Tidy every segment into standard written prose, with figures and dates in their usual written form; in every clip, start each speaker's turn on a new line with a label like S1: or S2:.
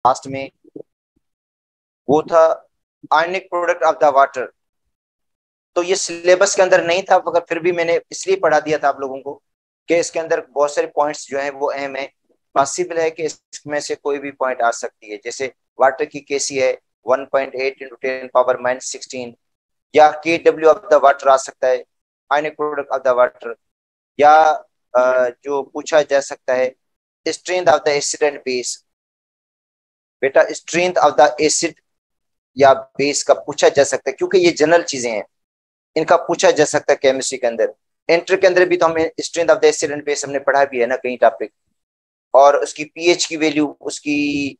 S1: Last में, वो था ionic product of the water. तो ये सिलेबस के अंदर नहीं था, मगर फिर भी मैंने इसलिए पढ़ा दिया था आप लोगों को कि इसके अंदर बहुत सारे पॉइंट्स जो हैं वो अहम है। पॉसिबल है कि इसमें से कोई भी पॉइंट आ सकती है, जैसे वाटर की केसी है 1.8 इंटू 10⁻16, या K W of the water आ सकता है, ionic product of the water, या जो पूछा जा सकता है strength of the acid and base. बेटा स्ट्रेंथ ऑफ द एसिड या बेस का पूछा जा सकता है, क्योंकि ये जनरल चीजें हैं, इनका पूछा जा सकता है केमिस्ट्री के अंदर। एंट्री के अंदर भी तो हमें strength of the acid and base हमने पढ़ा भी है ना कई टॉपिक, और उसकी पीएच की वैल्यू, उसकी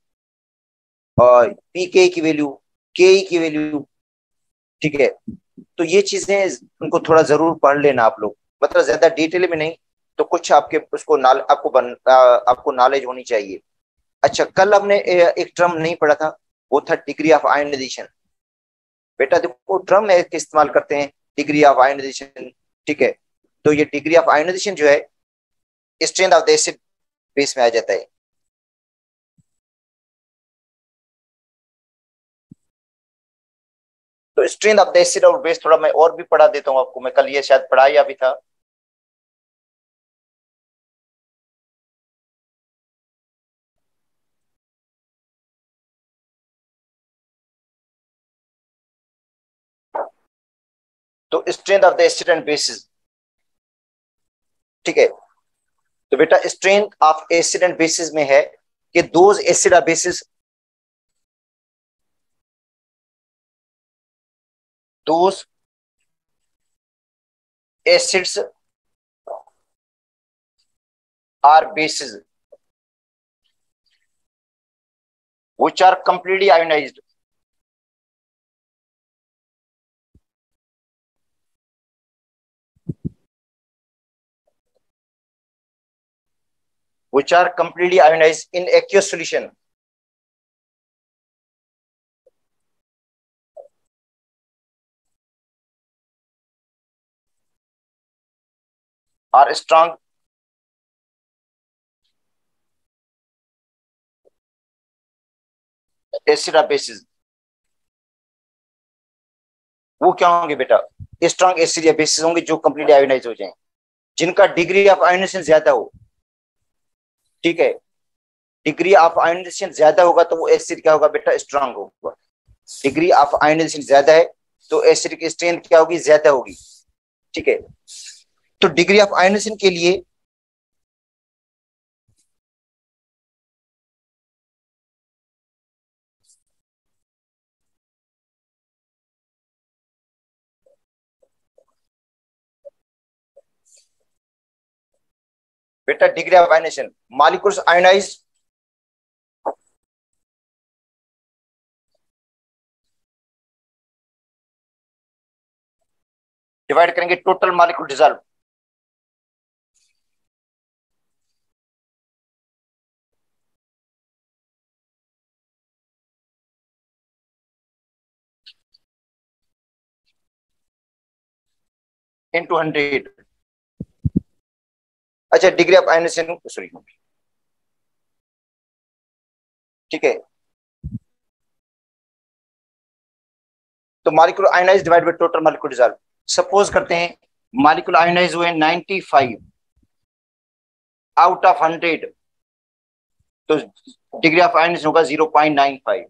S1: पीके की वैल्यू, के की वैल्यू। ठीक है, तो ये चीजें उनको थोड़ा जरूर पढ़ लेना आप लोग, मतलब ज्यादा डिटेल में नहीं, तो कुछ आपके उसको आपको नॉलेज होनी चाहिए। अच्छा, कल हमने एक टर्म नहीं पढ़ा था, वो था डिग्री ऑफ आयनाइजेशन। बेटा देखो, टर्म है के इस्तेमाल करते हैं, डिग्री ऑफ आयनाइजेशन। ठीक है, तो ये डिग्री ऑफ आयनाइजेशन जो है strength of the acid base में आ जाता है। तो स्ट्रेंथ ऑफ द एसिड और बेस थोड़ा मैं और भी पढ़ा देता हूँ आपको, मैं कल ये शायद पढ़ाया भी था। तो strength of the acid and bases, ठीक है, तो बेटा strength of acid and bases में है कि दोज एसिड और bases, those acids are bases which are completely ionized, which are completely ionized in aqueous solution, are strong acid or bases। वो क्या होंगे बेटा? स्ट्रॉन्ग एसिड या बेसिस होंगे जो कंप्लीटली आयोनाइज हो जाएं, जिनका डिग्री ऑफ आयोनाइजेशन ज्यादा हो। ठीक है, डिग्री ऑफ आयोनाइजेशन ज्यादा होगा तो वो एसिड क्या होगा बेटा? स्ट्रांग होगा। डिग्री ऑफ आयोनाइजेशन ज्यादा है तो एसिड की स्ट्रेंथ क्या होगी? ज्यादा होगी। ठीक है, तो डिग्री ऑफ आयोनाइजेशन के लिए बेटा degree of ionization, molecules ionize divide करेंगे टोटल मॉलिक्यूल डिजॉल्व। इनटू 100। अच्छा, डिग्री ऑफ आयोनाइजेशन, सॉरी, ठीक है, तो molecule ionize divide by total molecule dissolve. Suppose करते हैं मॉलिक्यूल आयोनाइज हुए 95 आउट ऑफ 100, तो डिग्री ऑफ आयोनाइजेशन होगा 0.95।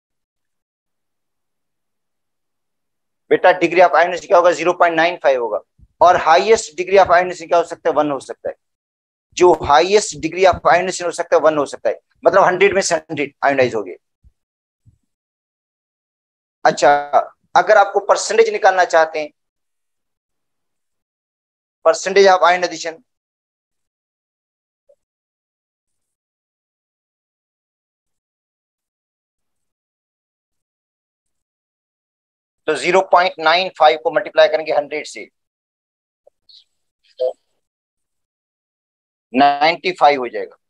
S1: बेटा डिग्री ऑफ आयोनाइजेशन क्या होगा? 0.95 होगा। और हाईएस्ट डिग्री ऑफ आयोनाइजेशन क्या हो सकता है? 1 हो सकता है। जो हाईएस्ट डिग्री ऑफ आयोनाइजेशन हो सकता है 1 हो सकता है, मतलब 100 में से 100 आयोनाइज हो गए। अच्छा, अगर आपको परसेंटेज निकालना चाहते हैं, परसेंटेज ऑफ आयोनाइजेशन, तो 0.95 को मल्टीप्लाई करेंगे 100 से, 95 हो जाएगा।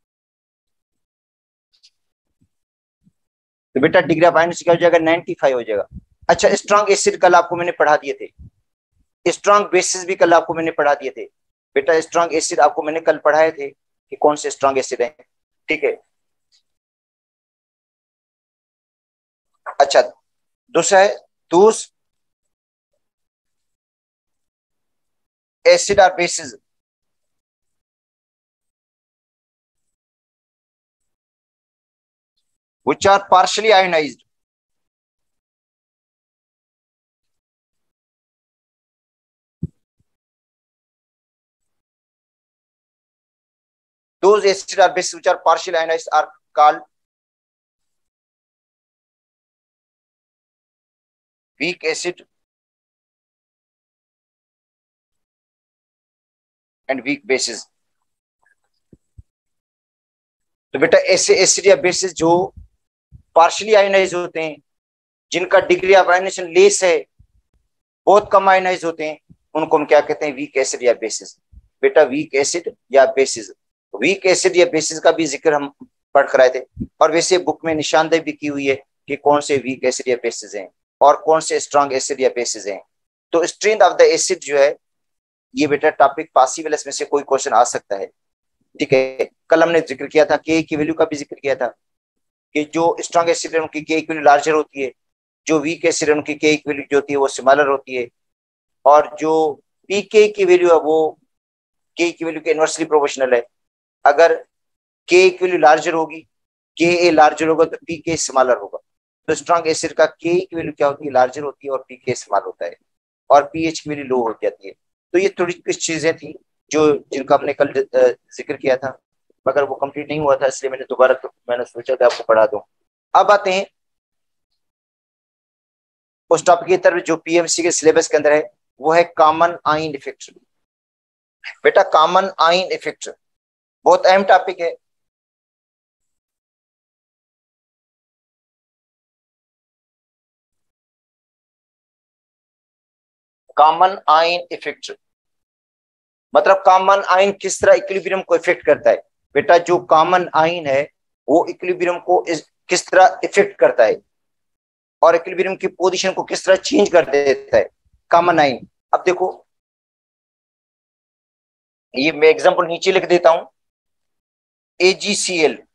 S1: तो बेटा डिग्री ऑफ आयोनाइजेशन क्या हो जाएगा? 95 हो जाएगा। अच्छा, स्ट्रॉन्ग एसिड कल आपको मैंने पढ़ा दिए थे, स्ट्रॉन्ग बेसिस भी कल आपको मैंने पढ़ा दिए थे। बेटा स्ट्रॉन्ग एसिड आपको मैंने कल पढ़ाए थे कि कौन से स्ट्रॉन्ग एसिड है। ठीक है, अच्छा, दूसरा है दूस एसिड और bases which are partially ionized. Those acid or bases which are partially ionized are called weak acid and weak bases. तो बेटा ऐसे एसिड या बेसिस जो पार्शियली आयनाइज होते हैं, जिनका डिग्री ऑफ आयनाइजेशन लेस है, बहुत कम आयनाइज होते हैं, उनको हम क्या कहते हैं? वीक एसिड या बेसिस। बेटा वीक एसिड या बेसिस, वीक एसिड या बेसिस का भी जिक्र हम पढ़ कर आए थे, और वैसे बुक में निशानदेही भी की हुई है कि कौन से वीक एसिड या बेसिस हैं और कौन से स्ट्रॉन्ग एसिड या बेसिस हैं। तो स्ट्रेंथ ऑफ द एसिड जो है, ये बेटा टॉपिक पॉसिबल इसमें से कोई क्वेश्चन आ सकता है। ठीक है, कल हमने जिक्र किया था के की वैल्यू का भी जिक्र किया था कि जो स्ट्रॉन्ग एसिड है उनकी के की वैल्यू लार्जर होती है, जो वीक एसिड है उनकी के की वैल्यू जो होती है वो स्मॉलर होती है, और जो पीके की वैल्यू है वो के की वैल्यू के इनवर्सली प्रोपोर्शनल है। अगर के की वैल्यू लार्जर होगी, के ए लार्जर होगा, तो पी के स्मॉलर होगा। तो स्ट्रॉन्ग एसिड का के की वैल्यू क्या होती है? लार्जर होती है, और पी के स्मॉल होता है, और पीएच की वैल्यू लो हो जाती है। तो ये थोड़ी कुछ चीजें थी जो जिनका हमने कल जिक्र किया था, मगर वो कंप्लीट नहीं हुआ था, इसलिए मैंने दोबारा तो मैंने सोचा कि आपको पढ़ा दूं। अब आते हैं उस टॉपिक की तरफ जो पीएमसी के सिलेबस के अंदर है, वो है कॉमन आइन इफेक्ट। बेटा कॉमन आइन इफेक्ट बहुत अहम टॉपिक है। कॉमन आइन इफेक्ट मतलब कॉमन आइन किस तरह इक्विलिब्रियम को इफेक्ट करता है। बेटा जो कॉमन आइन है वो इक्विलिब्रियम को किस तरह इफेक्ट करता है, और इक्विलिब्रियम की पोजीशन को किस तरह चेंज कर देता है कॉमन आइन। अब देखो, ये मैं एग्जांपल नीचे लिख देता हूं। एजीसीएल,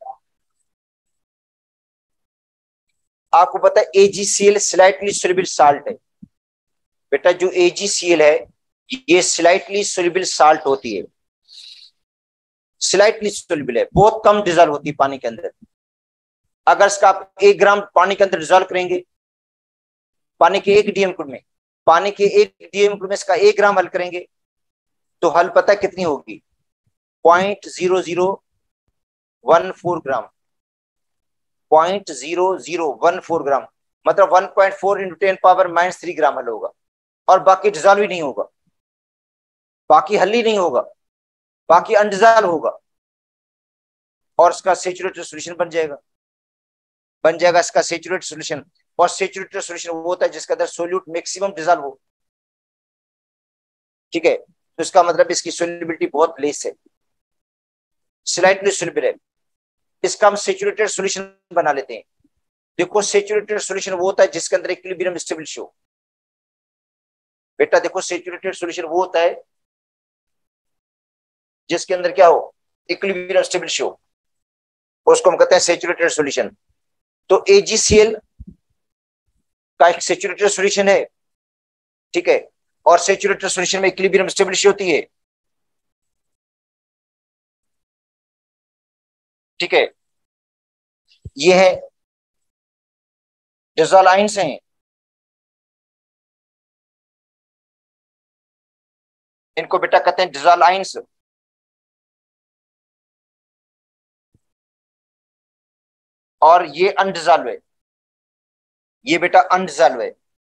S1: आपको पता है एजीसीएल स्लाइटली सोल्यूबल साल्ट है। बेटा जो एजीसीएल है ये स्लाइटली सोल्यूबल साल्ट होती है, स्लाइटली सोल्यूबल है, बहुत कम डिजॉल्व होती है पानी के अंदर। अगर इसका आप 1 ग्राम पानी के अंदर डिजॉल्व करेंगे, पानी के 1 डीएम में, पानी के 1 डीएम में इसका 1 ग्राम हल करेंगे, तो हल पता है कितनी होगी? 0.0014 ग्राम, 0.0014 ग्राम, मतलब 1.4 × 10⁻³ ग्राम हल होगा, और बाकी डिजॉल्व ही नहीं होगा, बाकी हल ही नहीं होगा, बाकी अनडिजॉल्व होगा, और इसका सेचुरेटेड सॉल्यूशन बन जाएगा इसका सेचुरेटेड सॉल्यूशन। और सेचुरेटेड सॉल्यूशन वो होता है जिसके अंदर सोल्यूट मैक्सिमम डिजॉल्व हो। ठीक है, तो इसका मतलब इसकी सोल्युबिलिटी बहुत लेस है, स्लाइटली सोल्युबल है। इसका हम सेचुरेटेड सॉल्यूशन बना लेते हैं। देखो सेचुरेटेड सॉल्यूशन वो होता है जिसके अंदर इक्विलिब्रियम स्टेबिलिटी हो। बेटा देखो सेचुरेटेड सॉल्यूशन वो होता है जिसके अंदर क्या हो? इक्विलिब्रियम स्टेबिलिटी हो, उसको हम कहते हैं सेचुरेटेड सॉल्यूशन। तो एजीसीएल का एक सेचुरेटेड सॉल्यूशन है, ठीक है, और सेचुरेटेड सॉल्यूशन में इक्विलिब्रियम स्टेबिलिटी होती है। ठीक है, ये है डिजोलाइंस हैं, इनको बेटा कहते हैं डिजोलाइंस। और ये अनडिजॉल्व है, ये बेटा अनडिजॉल्व है,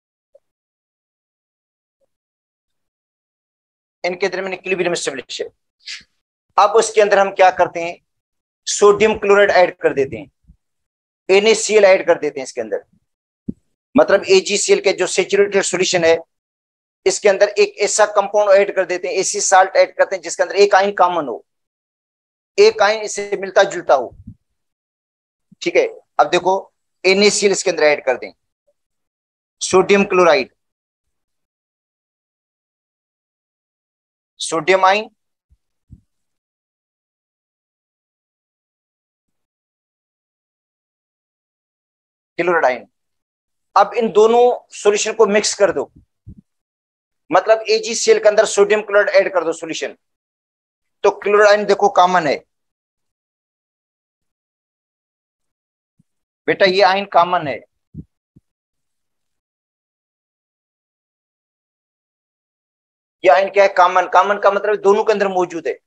S1: इनके दरमियान इक्विलिब्रियम स्टेबिलिटी है। अब उसके अंदर हम क्या करते हैं? सोडियम क्लोराइड ऐड कर देते हैं, NaCl ऐड कर देते हैं इसके अंदर। मतलब AgCl के जो सेचुरेटेड सॉल्यूशन है, इसके अंदर एक ऐसा कंपाउंड ऐड कर देते हैं, ऐसी साल्ट ऐड करते हैं जिसके अंदर एक आयन कॉमन हो, एक आयन इससे मिलता जुलता हो। ठीक है, अब देखो NaCl इसके अंदर ऐड कर दें, sodium chloride, sodium ion, chloride ion, अब इन दोनों सॉल्यूशन को मिक्स कर दो, मतलब AgCl के अंदर सोडियम क्लोराइड ऐड कर दो सॉल्यूशन, तो क्लोराइड आयन देखो कॉमन है बेटा, ये आयन कॉमन है। ये आयन क्या है? कॉमन। कॉमन का मतलब दोनों के अंदर मौजूद है।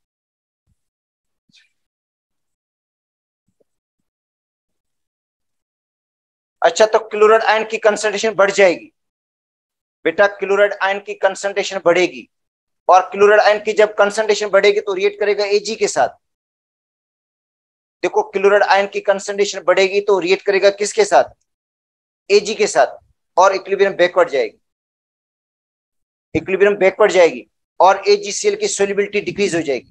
S1: अच्छा, तो क्लोराइड आयन की कंसंट्रेशन बढ़ जाएगी बेटा, क्लोराइड आयन की कंसंट्रेशन बढ़ेगी, और क्लोराइड आयन की जब कंसंट्रेशन बढ़ेगी तो रिएक्ट करेगा Ag के साथ। देखो, क्लोराइड आयन की कंसंट्रेशन बढ़ेगी तो रिएक्ट करेगा किसके साथ? Ag के साथ, और इक्विलिब्रियम बैकवर्ड जाएगी। इक्विलिब्रियम बैकवर्ड जाएगी और AgCl की सोल्युबिलिटी डिक्रीज हो जाएगी।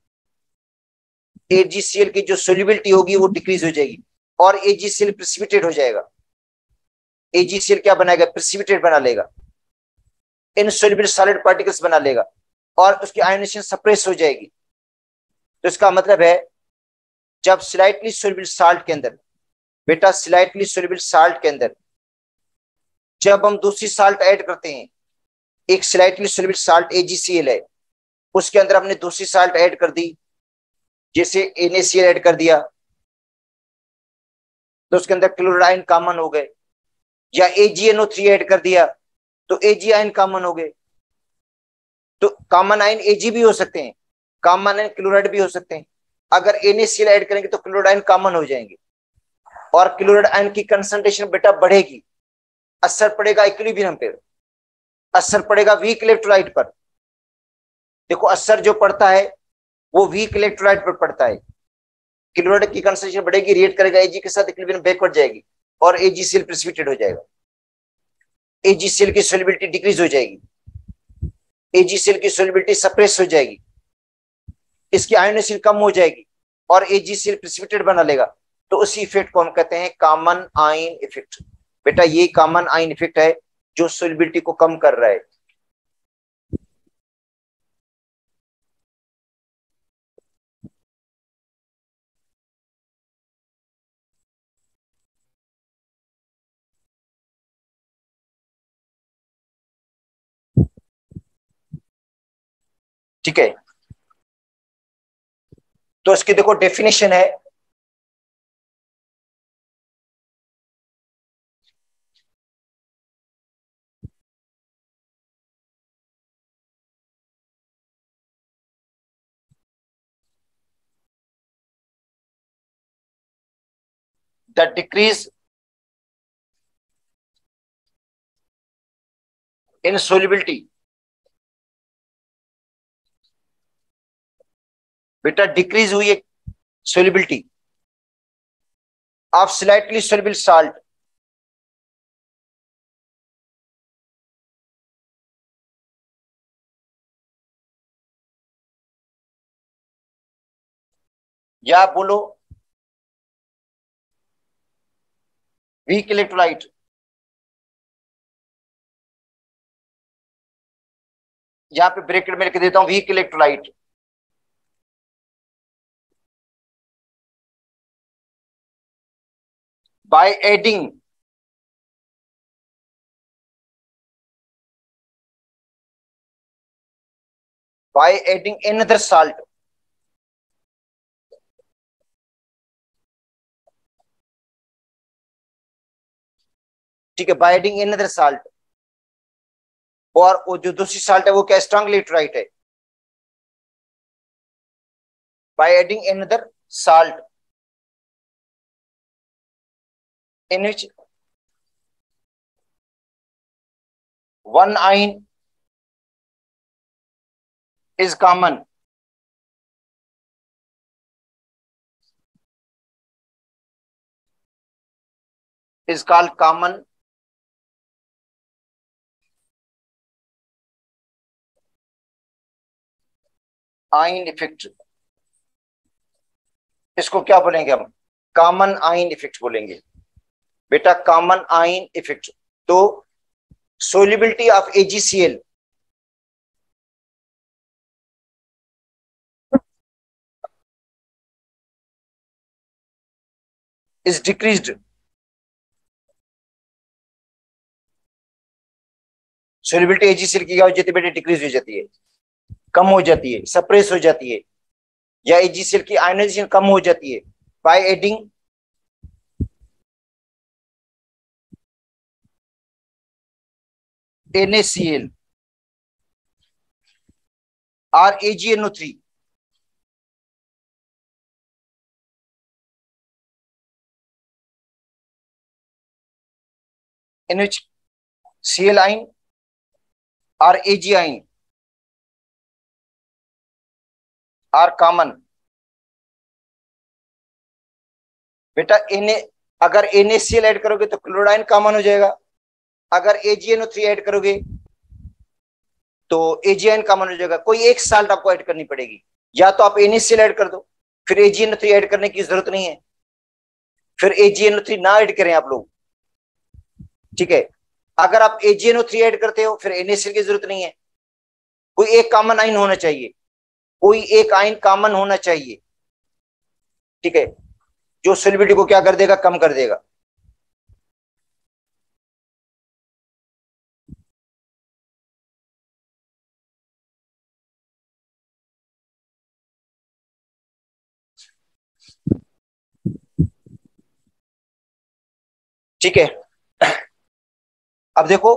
S1: AgCl की जो सोल्युबिलिटी होगी वो डिक्रीज हो जाएगी, और AgCl प्रेसिपिटेट हो जाएगा। AgCl क्या बनाएगा? प्रेसिपिटेट बना लेगा, इनसोल्युबल सॉलिड पार्टिकल्स बना लेगा, और उसकी आयोनाइजेशन सप्रेस हो जाएगी। तो इसका मतलब है, जब स्लाइटली सोल्युबल साल्ट के अंदर बेटा, स्लाइटली सोल्युबल साल्ट के अंदर जब हम दूसरी साल्ट ऐड करते हैं, एक स्लाइटली सोल्युबल साल्ट AgCl है, उसके अंदर हमने दूसरी साल्ट ऐड कर दी, जैसे NaCl ऐड कर दिया, तो उसके अंदर क्लोराइड आयन कॉमन हो गए, या AgNO3 ऐड कर दिया तो Ag आयन कॉमन हो गए। तो कॉमन आयन Ag भी हो सकते हैं, कॉमन आयन क्लोराइड भी हो सकते हैं। अगर NaCl ऐड करेंगे तो क्लोराइड आयन कॉमन हो जाएंगे, और क्लोराइड आयन की कंसंट्रेशन बेटा बढ़ेगी, असर पड़ेगा इक्विलिब्रियम पे, असर पड़ेगा वीक इलेक्ट्रोलाइट पर। देखो, असर जो पड़ता है वो वीक इलेक्ट्रोलाइट पर पड़ता है। क्लोराइड की कंसंट्रेशन बढ़ेगी, रिएक्ट करेगा Ag के साथ, इक्विलिब्रियम बैकवर्ड जाएगी, और AgCl प्रेसिपिटेट हो जाएगा। AgCl की सोल्युबिलिटी डिक्रीज हो जाएगी, AgCl की सोल्युबिलिटी सप्रेस हो जाएगी, इसकी आयोनाइजेशन कम हो जाएगी, और AgCl प्रेसिपिटेट बना लेगा। तो उसी इफेक्ट को हम कहते हैं कॉमन आयन इफेक्ट। बेटा, ये कॉमन आयन इफेक्ट है जो सोल्युबिलिटी को कम कर रहा है। ठीक है, तो इसकी देखो डेफिनेशन है, द डिक्रीज इन सोल्युबिलिटी। बेटा, डिक्रीज हुई है solubility of slightly soluble salt, या बोलो वीक इलेक्ट्रोलाइट। यहां पे ब्रैकेट में लिख देता हूं weak electrolyte. By adding by adding another salt, ठीक है, बाय एडिंग अनदर साल्ट, और वो जो दूसरी साल्ट है वो क्या? स्ट्रांग इलेक्ट्रोलाइट है। By adding another salt in which one ion is common, is called common ion effect. इसको क्या बोलेंगे हम? कॉमन आइन इफेक्ट बोलेंगे बेटा, कॉमन आइन इफेक्ट। तो solubility of AgCl is decreased solubility A G C L की क्या हो जाती है बेटा, डिक्रीज हो जाती है, कम हो जाती है, सप्रेस हो जाती है, या एजीसीएल की आयनाइजेशन कम हो जाती है बाय एडिंग NaCl और AgNO3। NaCl आइन और Ag आइन आर कॉमन। बेटा अगर NaCl ऐड करोगे तो क्लोराइड कॉमन हो जाएगा, अगर AgNO3 ऐड करोगे तो एजीआईन कॉमन हो जाएगा। कोई एक साल्ट आपको ऐड करनी पड़ेगी, या तो आप NaCl ऐड कर दो, फिर AgNO3 ऐड करने की जरूरत नहीं है, फिर AgNO3 ना ऐड करें आप लोग, ठीक है। अगर आप AgNO3 ऐड करते हो फिर NaCl की जरूरत नहीं है। कोई एक कॉमन आइन होना चाहिए, कोई एक आइन कॉमन होना चाहिए, ठीक है, जो सॉल्युबिलिटी को क्या कर देगा, कम कर देगा। ठीक है, अब देखो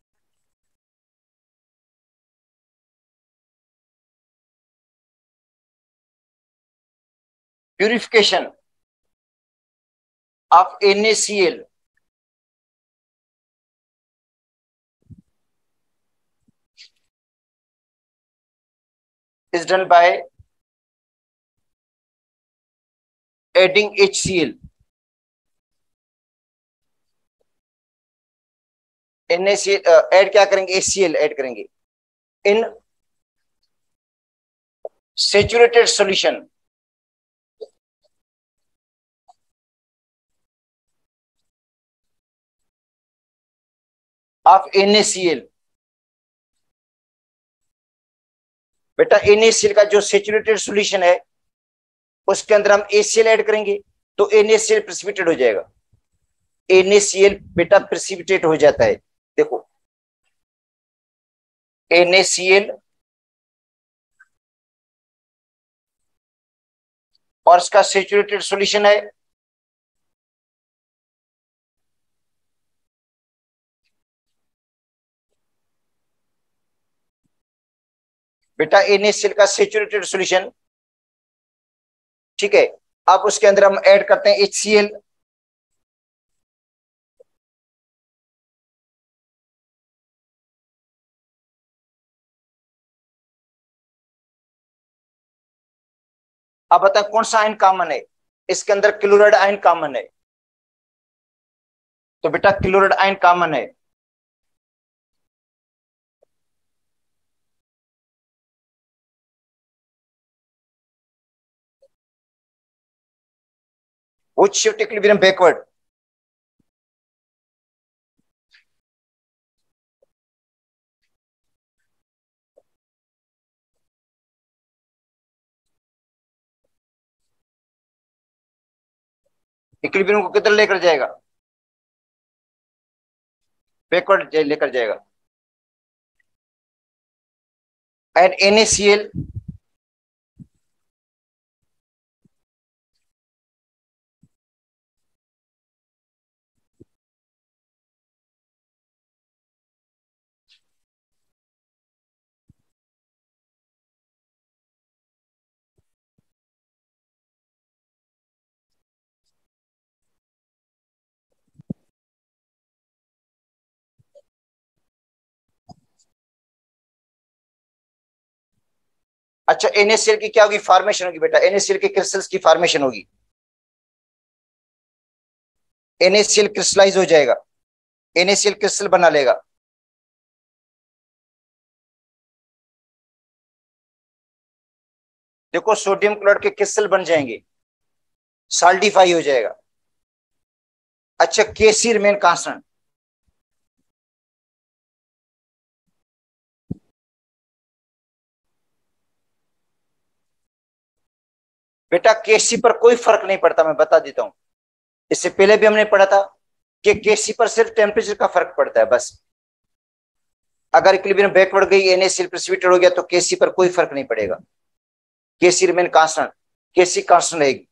S1: purification of NaCl is done by adding HCl। NaCl add क्या करेंगे, HCl ऐड करेंगे in saturated solution of NaCl। बेटा NaCl का जो सैचुरेटेड सॉल्यूशन है उसके अंदर हम HCl ऐड करेंगे तो NaCl प्रेसिपिटेट हो जाएगा। NaCl बेटा प्रेसिपिटेट हो जाता है, देखो NaCl और इसका सैचुरेटेड सॉल्यूशन है बेटा NaCl का सैचुरेटेड सॉल्यूशन, ठीक है। अब उसके अंदर हम ऐड करते हैं HCl, अब बताएं कौन सा आयन कॉमन है, इसके अंदर क्लोराइड आयन कॉमन है, तो बेटा क्लोराइड आयन कॉमन है। Which shift equilibrium backward? इक्विलिब्रियम को किधर लेकर जाएगा, बैकवर्ड लेकर जाएगा। एंड NaCl अच्छा NaCl की क्या होगी, फॉर्मेशन होगी बेटा, NaCl के क्रिस्टल्स की फॉर्मेशन होगी, NaCl क्रिस्टलाइज हो जाएगा, NaCl क्रिस्टल बना लेगा। देखो सोडियम क्लोराइड के क्रिस्टल बन जाएंगे, सॉल्डिफाई हो जाएगा। अच्छा Kc रिमेन कांस्टेंट, बेटा Kc पर कोई फर्क नहीं पड़ता, मैं बता देता हूं, इससे पहले भी हमने पढ़ा था कि Kc पर सिर्फ टेम्परेचर का फर्क पड़ता है बस। अगर इक्विलिब्रियम बैकवर्ड गई, NaCl प्रेसिपिटेट हो गया, तो Kc पर कोई फर्क नहीं पड़ेगा, Kc remain constant, Kc constant रहेगी।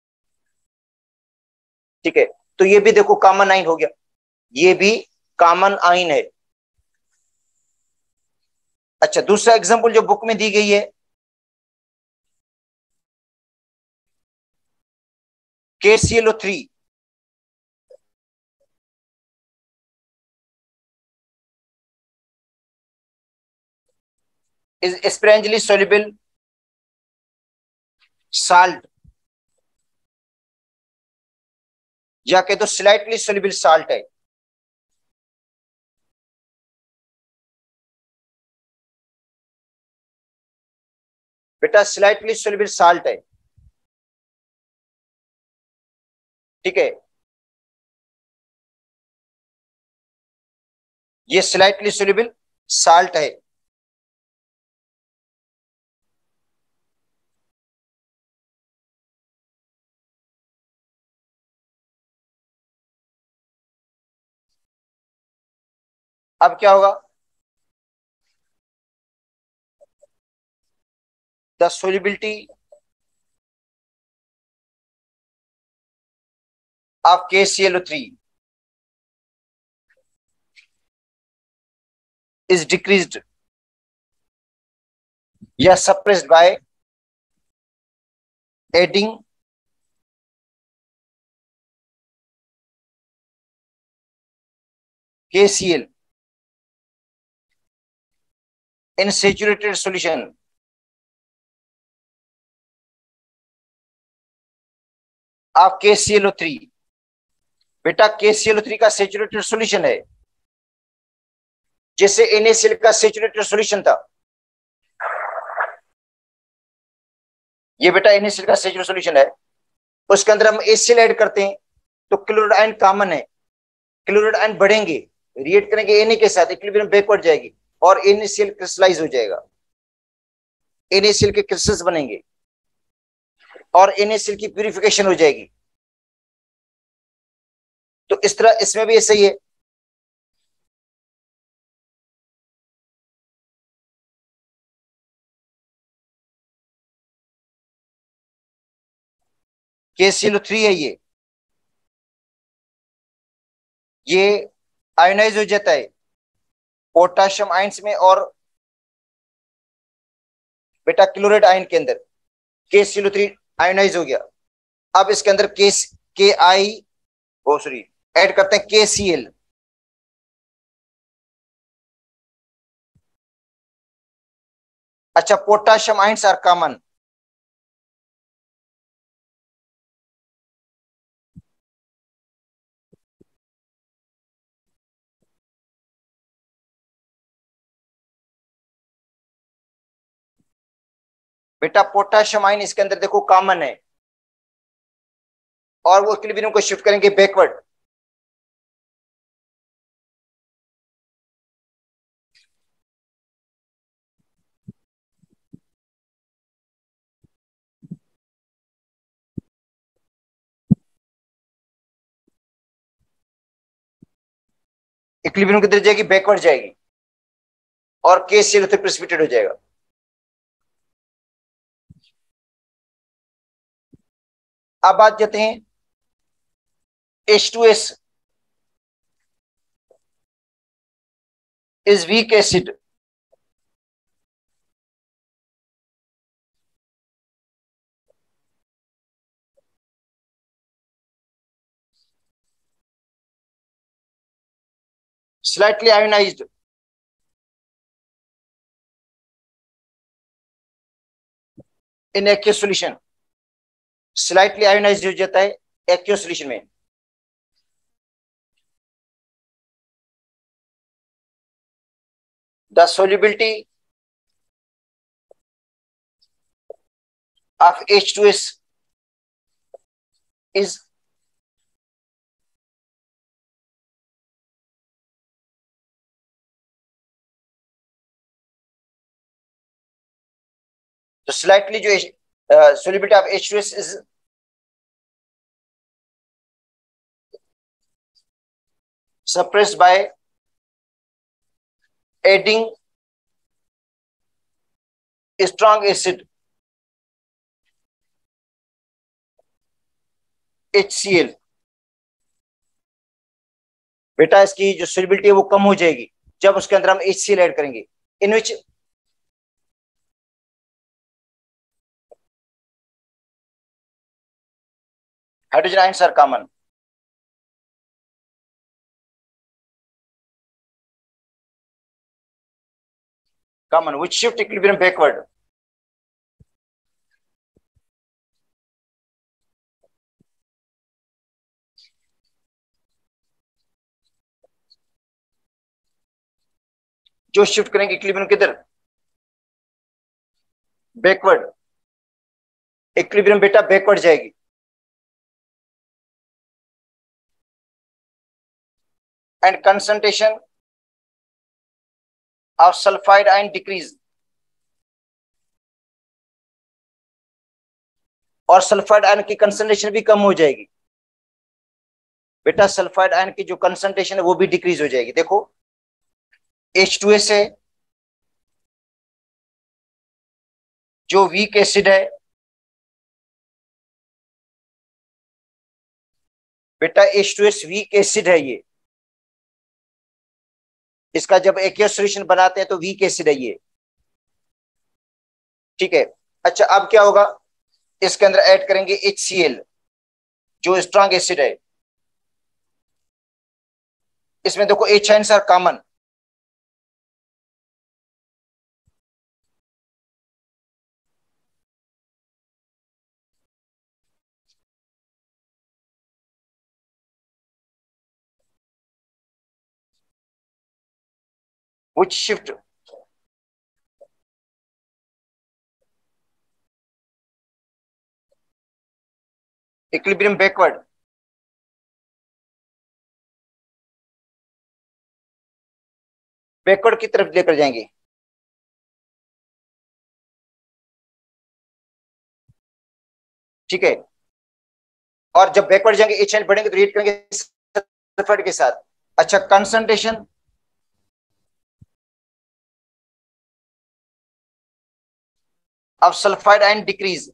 S1: ठीक है, तो ये भी देखो कॉमन आइन हो गया, ये भी कॉमन आइन है। अच्छा, दूसरा एग्जांपल जो बुक में दी गई है, KClO3 is sparingly soluble salt, या कह तो स्लाइटली सोल्यूबल साल्ट है। बेटा स्लाइटली सोल्यूबल साल्ट है, ठीक है, ये स्लाइटली सोल्यूबल साल्ट है। अब क्या होगा, the solubility of KClO3 is decreased या suppressed by adding KCl in saturated solution of KClO3। बेटा KClO3 का सेचुरेटेड सॉल्यूशन है, जैसे NaCl का सेचुरेटेड सॉल्यूशन था, ये बेटा NaCl का सेचुरेटेड सॉल्यूशन है, उसके अंदर हम HCl ऐड करते हैं तो क्लोराइड आयन कॉमन है, क्लोराइड आयन बढ़ेंगे, रिएक्ट करेंगे Na के साथ, इक्विलिब्रियम बैकवर्ड जाएगी और NaCl क्रिस्टलाइज हो जाएगा, NaCl के क्रिस्टल्स बनेंगे और NaCl की प्यूरिफिकेशन हो जाएगी। तो इस तरह इसमें भी ऐसा ही है। KClO3 है ये आयोनाइज हो जाता है पोटाशियम आयंस में और बेटा क्लोराइड आयन के अंदर, KClO3 आयोनाइज हो गया। अब इसके अंदर के आई ओ सॉरी ऐड करते हैं KCl, अच्छा पोटाशियम आयंस आर कॉमन, बेटा पोटाशियम आयन इसके अंदर देखो कॉमन है और वो इक्विलिब्रियम को शिफ्ट करेंगे बैकवर्ड। इक्विलिब्रियम किधर जाएगी, बैकवर्ड जाएगी और KCl प्रेसिपिटेट हो जाएगा। अब बात जाते हैं H2S is weak acid, slightly ionized in aqueous solution, slightly ionize हो जाता है एक्वियस सॉल्यूशन में। The solubility of H2S is तो स्लाइटली जो solubility of H2S is suppressed by adding strong acid HCl, बेटा इसकी जो सोलिबिलिटी है वो कम हो जाएगी जब उसके अंदर हम HCl ऐड करेंगे, in which hydrogen ions are common. Common which shift equilibrium backward, जो शिफ्ट करेंगे इक्विलिब्रियम किधर, बैकवर्ड, इक्विलिब्रियम बेटा बैकवर्ड जाएगी। And concentration of sulphide ion decrease, और सल्फाइड आयन की कंसंट्रेशन भी कम हो जाएगी। बेटा सल्फाइड आयन की जो कंसंट्रेशन है वो भी डिक्रीज हो जाएगी। देखो H2S है जो वीक एसिड है, बेटा H2S वीक एसिड है ये, इसका जब एक्वस सॉल्यूशन बनाते हैं तो वीक एसिड है ये, ठीक है। अच्छा अब क्या होगा, इसके अंदर ऐड करेंगे HCl जो स्ट्रॉन्ग एसिड है, इसमें देखो H ions are common, which shift equilibrium backward, backward की तरफ लेकर जाएंगे। ठीक है, और जब बैकवर्ड जाएंगे एच एन बढ़ेंगे तो रिएक्ट करेंगे सल्फाइड के साथ। अच्छा concentration of sulphide ion decrease,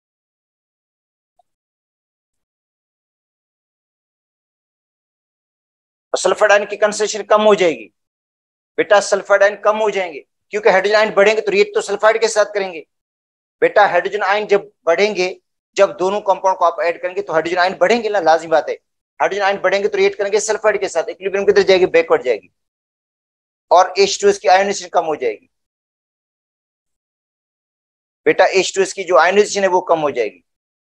S1: sulphide ion की कंसंट्रेशन कम हो जाएगी। बेटा सल्फाइड आयन कम हो जाएंगे क्योंकि हाइड्रोजन आयन बढ़ेंगे तो रिएक्ट तो सल्फाइड के साथ करेंगे। बेटा हाइड्रोजन आयन जब बढ़ेंगे, जब दोनों कंपाउंड को आप ऐड करेंगे तो हाइड्रोजन आयन बढ़ेंगे ना, लाजिमी बात है। हाइड्रोजन आयन बढ़ेंगे तो रिएक्ट करेंगे सल्फाइड के साथ, इक्विलिब्रियम किधर जाएगी, बैकवर्ड जाएगी, और H2S की आयोनाइजेशन कम हो जाएगी। बेटा H2S की जो आयोनाइजेशन है वो कम हो जाएगी।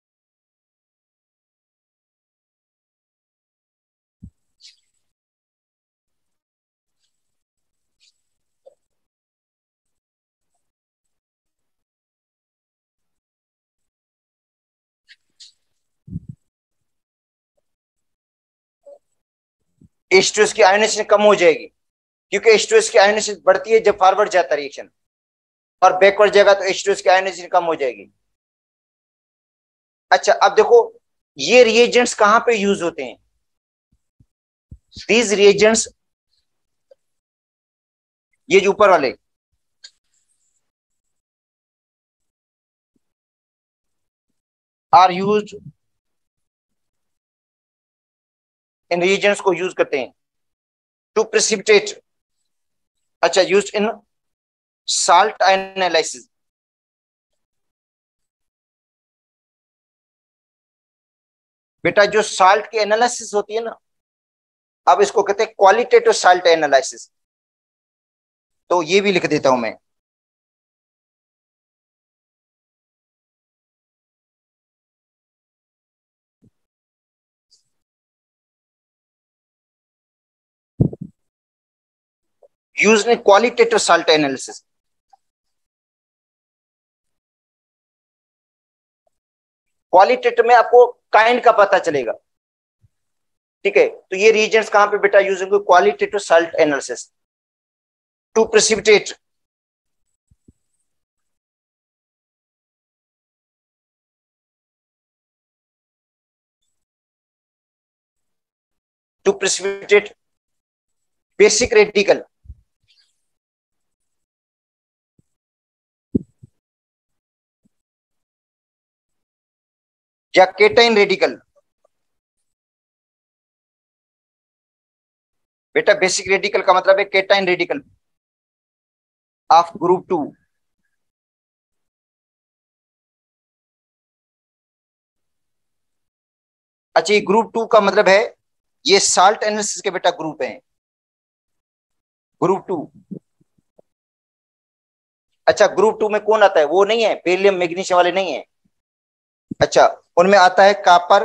S1: H2S की आयोनाइजेशन कम हो जाएगी क्योंकि H2S की आयोनाइजेशन बढ़ती है जब फॉरवर्ड जाता है रिएक्शन, और बैकवर्ड जाएगा तो H2S की आयोनाइजेशन कम हो जाएगी। अच्छा अब देखो ये रिएजेंट्स कहां पे यूज होते हैं, दीज रिएजेंट्स, ये जो ऊपर वाले, आर यूज इन रिएजेंट्स को यूज करते हैं टू प्रेसिपिटेट, अच्छा यूज इन साल्ट एनालिसिस। बेटा जो साल्ट की एनालिसिस होती है ना, अब इसको कहते हैं क्वालिटेटिव साल्ट एनालिसिस, तो ये भी लिख देता हूं मैं। Use in qualitative salt analysis, qualitative में आपको काइंड का पता चलेगा। ठीक है, तो ये रीजन्स कहां पे बेटा यूज होंगे, qualitative salt analysis to precipitate to precipitate basic radical, या केटाइन रेडिकल। बेटा बेसिक रेडिकल का मतलब है केटाइन रेडिकल ऑफ ग्रुप 2। अच्छा, ये ग्रुप 2 का मतलब है ये साल्ट एनालिसिस के बेटा ग्रुप हैं, ग्रुप 2। अच्छा, ग्रुप 2 में कौन आता है? वो नहीं है, बेरिलियम मैग्नीशियम वाले नहीं है। अच्छा, उनमें आता है कापर,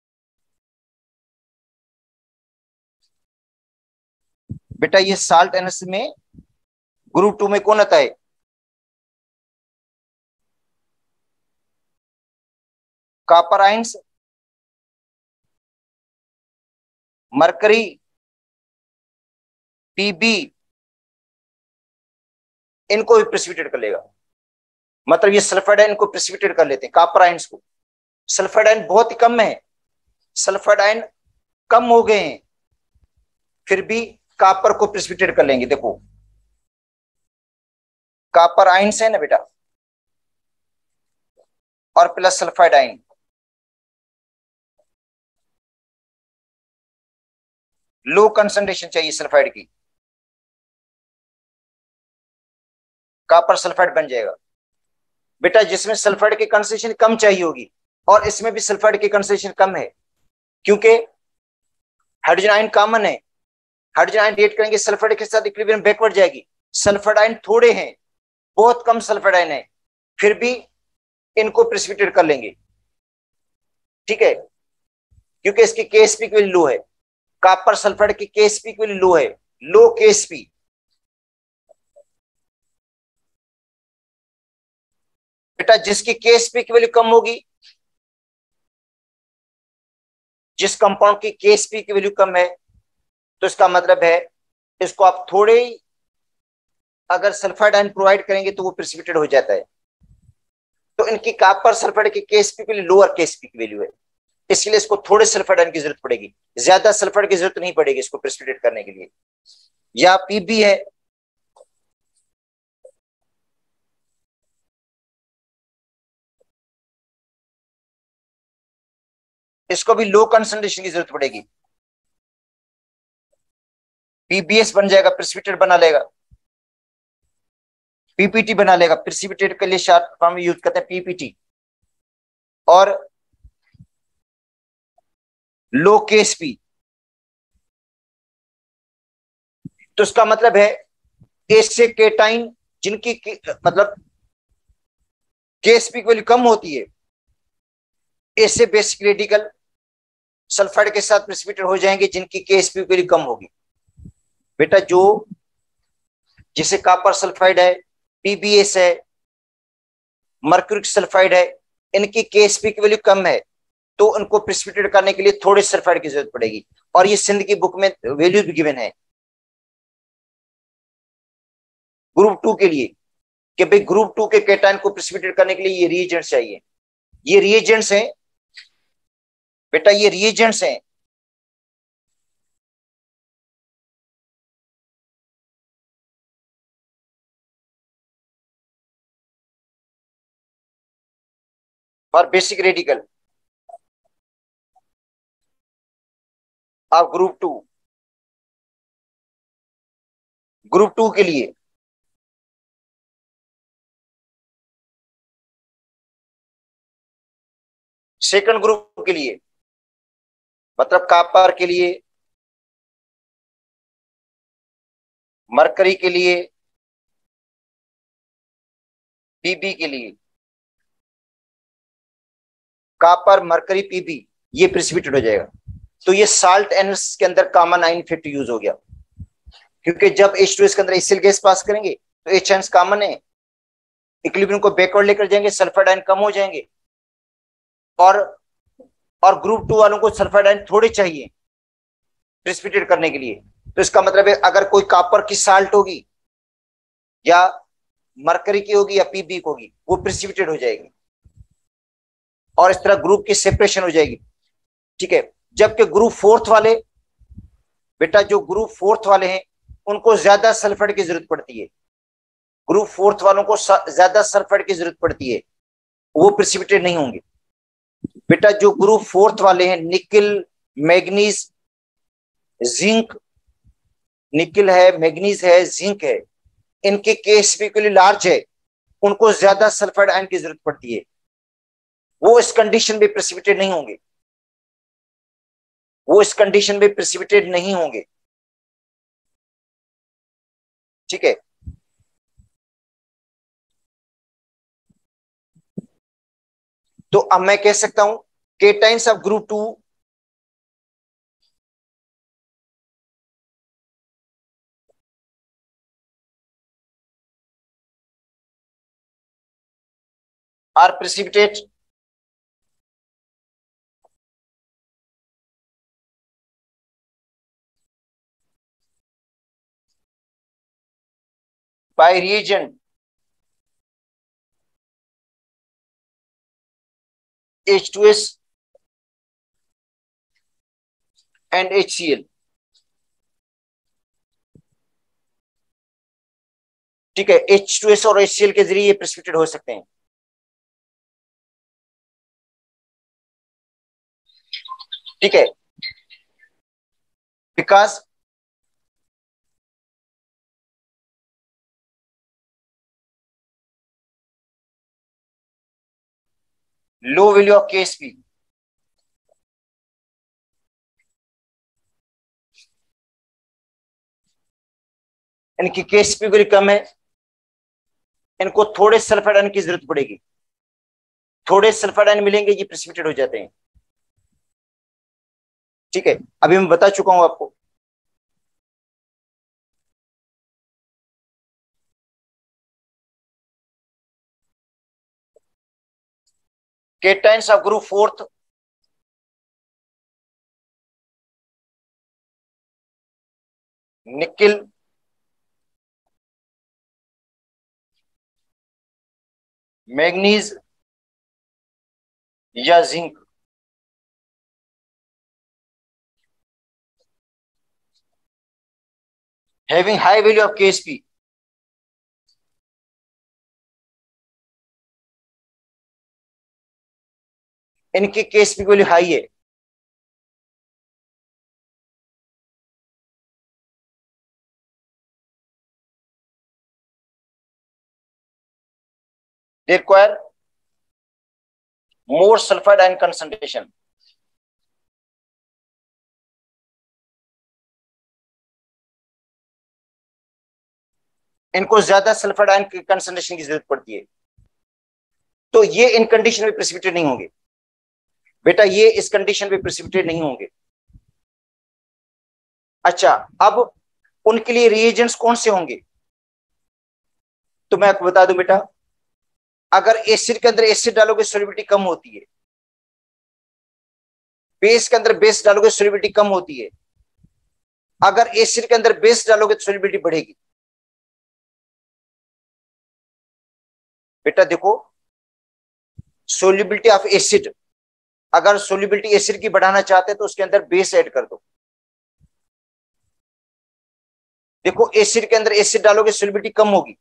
S1: बेटा ये साल्ट एनालिसिस में ग्रुप 2 में कौन आता है? कापर आयंस, मरकरी, पीबी, इनको भी प्रेसिपिटेट कर लेगा। मतलब ये सल्फाइड आयन को प्रेसिपिटेट कर लेते हैं, कापर आयंस को। सल्फाइड आयन बहुत ही कम है, सल्फाइड आयन कम हो गए हैं, फिर भी कापर को प्रेसिपिटेट कर लेंगे। देखो कापर आयंस है ना बेटा, और plus sulphide ion, low concentration चाहिए सल्फाइड की, कापर सल्फाइड बन जाएगा। बेटा जिसमें सल्फाइड की कंसंट्रेशन कम चाहिए होगी, और इसमें भी सल्फाइड की कंसंट्रेशन कम है, क्योंकि हाइड्रोजन आयन कॉमन है। हाइड्रोजन आयन रिएक्ट करेंगे सल्फाइड के साथ, इक्विलिब्रियम बैकवर्ड जाएगी। सल्फाइड आयन थोड़े हैं, बहुत कम सल्फाइड आयन है, फिर भी इनको प्रेसिपिटेट कर लेंगे, ठीक है, क्योंकि इसकी केएसपी की वैल्यू लो है। कॉपर सल्फाइड की केएसपी की वैल्यू लो है, लो केएसपी। बेटा जिसकी केएसपी की वैल्यू कम होगी, जिस कंपाउंड की केएसपी की वैल्यू कम है, तो इसका मतलब है इसको आप थोड़े ही अगर सल्फाइड आयन प्रोवाइड करेंगे तो वो प्रेसिपिटेट हो जाता है। तो इनकी कॉपर सल्फाइड की केएसपी के लिए लोअर केएसपी की वैल्यू है, इसलिए इसको थोड़े सल्फाइड आयन की जरूरत पड़ेगी, ज्यादा सल्फाइड की जरूरत नहीं पड़ेगी इसको प्रेसिपिटेट करने के लिए। या पीबी है, इसको भी लो कंसंट्रेशन की जरूरत पड़ेगी, पीबीएस बन जाएगा, प्रेसिपिटेट बना लेगा, पीपीटी बना लेगा। प्रेसिपिटेट के लिए शॉर्ट फॉर्म यूज करते हैं पीपीटी। और लो केएसपी, तो इसका मतलब है इससे केटाइन जिनकी मतलब केएसपी की वैल्यू कम होती है, इससे बेसिक रेडिकल सल्फाइड के साथ प्रेसिपिटेट हो जाएंगे जिनकी केएसपी की वैल्यू कम होगी। बेटा जो जैसे कॉपर सल्फाइड है, पीबीएस है, मर्क्यूरिक सल्फाइड है, इनकी केएसपी की वैल्यू कम है, तो उनको प्रेसिपिटेट करने के लिए थोड़े सल्फाइड की जरूरत पड़ेगी। और ये सिंध की बुक में वैल्यू भी गिवन है ग्रुप 2 के लिए, कि भाई ग्रुप 2 के केटायन को प्रेसिपिटेट करने के लिए ये रिएजेंट्स चाहिए। ये रिएजेंट्स हैं बेटा, ये रिएजेंट्स हैं। और basic radical of group 2, group 2 के लिए सेकंड ग्रुप के लिए, मतलब कॉपर के लिए, मरकरी के लिए, पीबी के लिए, कॉपर मरकरी पीबी, ये प्रेसिपिटेट हो जाएगा। तो ये साल्ट एनालिसिस के अंदर कॉमन आयन इफेक्ट यूज हो गया, क्योंकि जब H2S के अंदर एसिल गैस पास करेंगे तो H आयंस कॉमन है, इक्विलिब्रियम को बैकवर्ड लेकर जाएंगे, सल्फाइड आयन कम हो जाएंगे। और और ग्रुप 2 वालों को सल्फाइड आयन थोड़े चाहिए प्रेसिपिटेट करने के लिए। तो इसका मतलब है अगर कोई कॉपर की साल्ट होगी या मरकरी की होगी या पीबी की होगी, वो प्रेसिपिटेट हो जाएगी, और इस तरह ग्रुप की सेपरेशन हो जाएगी, ठीक है। जबकि ग्रुप 4 वाले, बेटा जो ग्रुप 4 वाले हैं उनको ज्यादा सल्फाइड की जरूरत पड़ती है, ग्रुप 4 वालों को ज्यादा सल्फाइड की जरूरत पड़ती है, वो प्रेसिपिटेट नहीं होंगे। बेटा जो ग्रुप फोर्थ वाले हैं, निकिल, मैग्नीज, जिंक, निकिल है, मैग्नीज है, जिंक है, इनके केएसपी लार्ज है, उनको ज्यादा सल्फाइड आयन की जरूरत पड़ती है। वो इस कंडीशन में प्रेसिपिटेट नहीं होंगे, वो इस कंडीशन में प्रेसिपिटेट नहीं होंगे। ठीक है। तो अब मैं कह सकता हूं cations of group two are precipitate by reagent H2S and HCl। ठीक है, H2S और HCl के जरिए ये प्रेसिपिटेट हो सकते हैं। ठीक है, because low value of KSP, इनकी KSP वैल्यू कम है, इनको थोड़े सल्फाइड आयन की जरूरत पड़ेगी, थोड़े सल्फाइड आयन मिलेंगे, ये प्रेसिपिटेट हो जाते हैं। ठीक है, अभी मैं बता चुका हूं आपको। Cations of group fourth nickel, manganese या zinc having high value of KSP, इनकी KSP वैल्यू हाई है। They require more sulphide ion concentration. इनको ज्यादा सल्फाइड आयन की कंसंट्रेशन की जरूरत पड़ती है, तो ये इन कंडीशन में प्रेसिपिटेट नहीं होंगे। बेटा ये इस कंडीशन में प्रेसिपिटेट नहीं होंगे। अच्छा, अब उनके लिए रिएजेंट्स कौन से होंगे, तो मैं आपको बता दूं बेटा, अगर एसिड के अंदर एसिड डालोगे सोलिबिलिटी कम होती है, बेस के अंदर बेस डालोगे सोलिबिलिटी कम होती है, अगर एसिड के अंदर बेस डालोगे तो सोलिबिलिटी बढ़ेगी। बेटा देखो, सोलिबिलिटी ऑफ एसिड, अगर सोलिबिलिटी एसिड की बढ़ाना चाहते हैं तो उसके अंदर बेस ऐड कर दो। देखो एसिड के अंदर एसिड डालोगे सोलिबिलिटी कम होगी।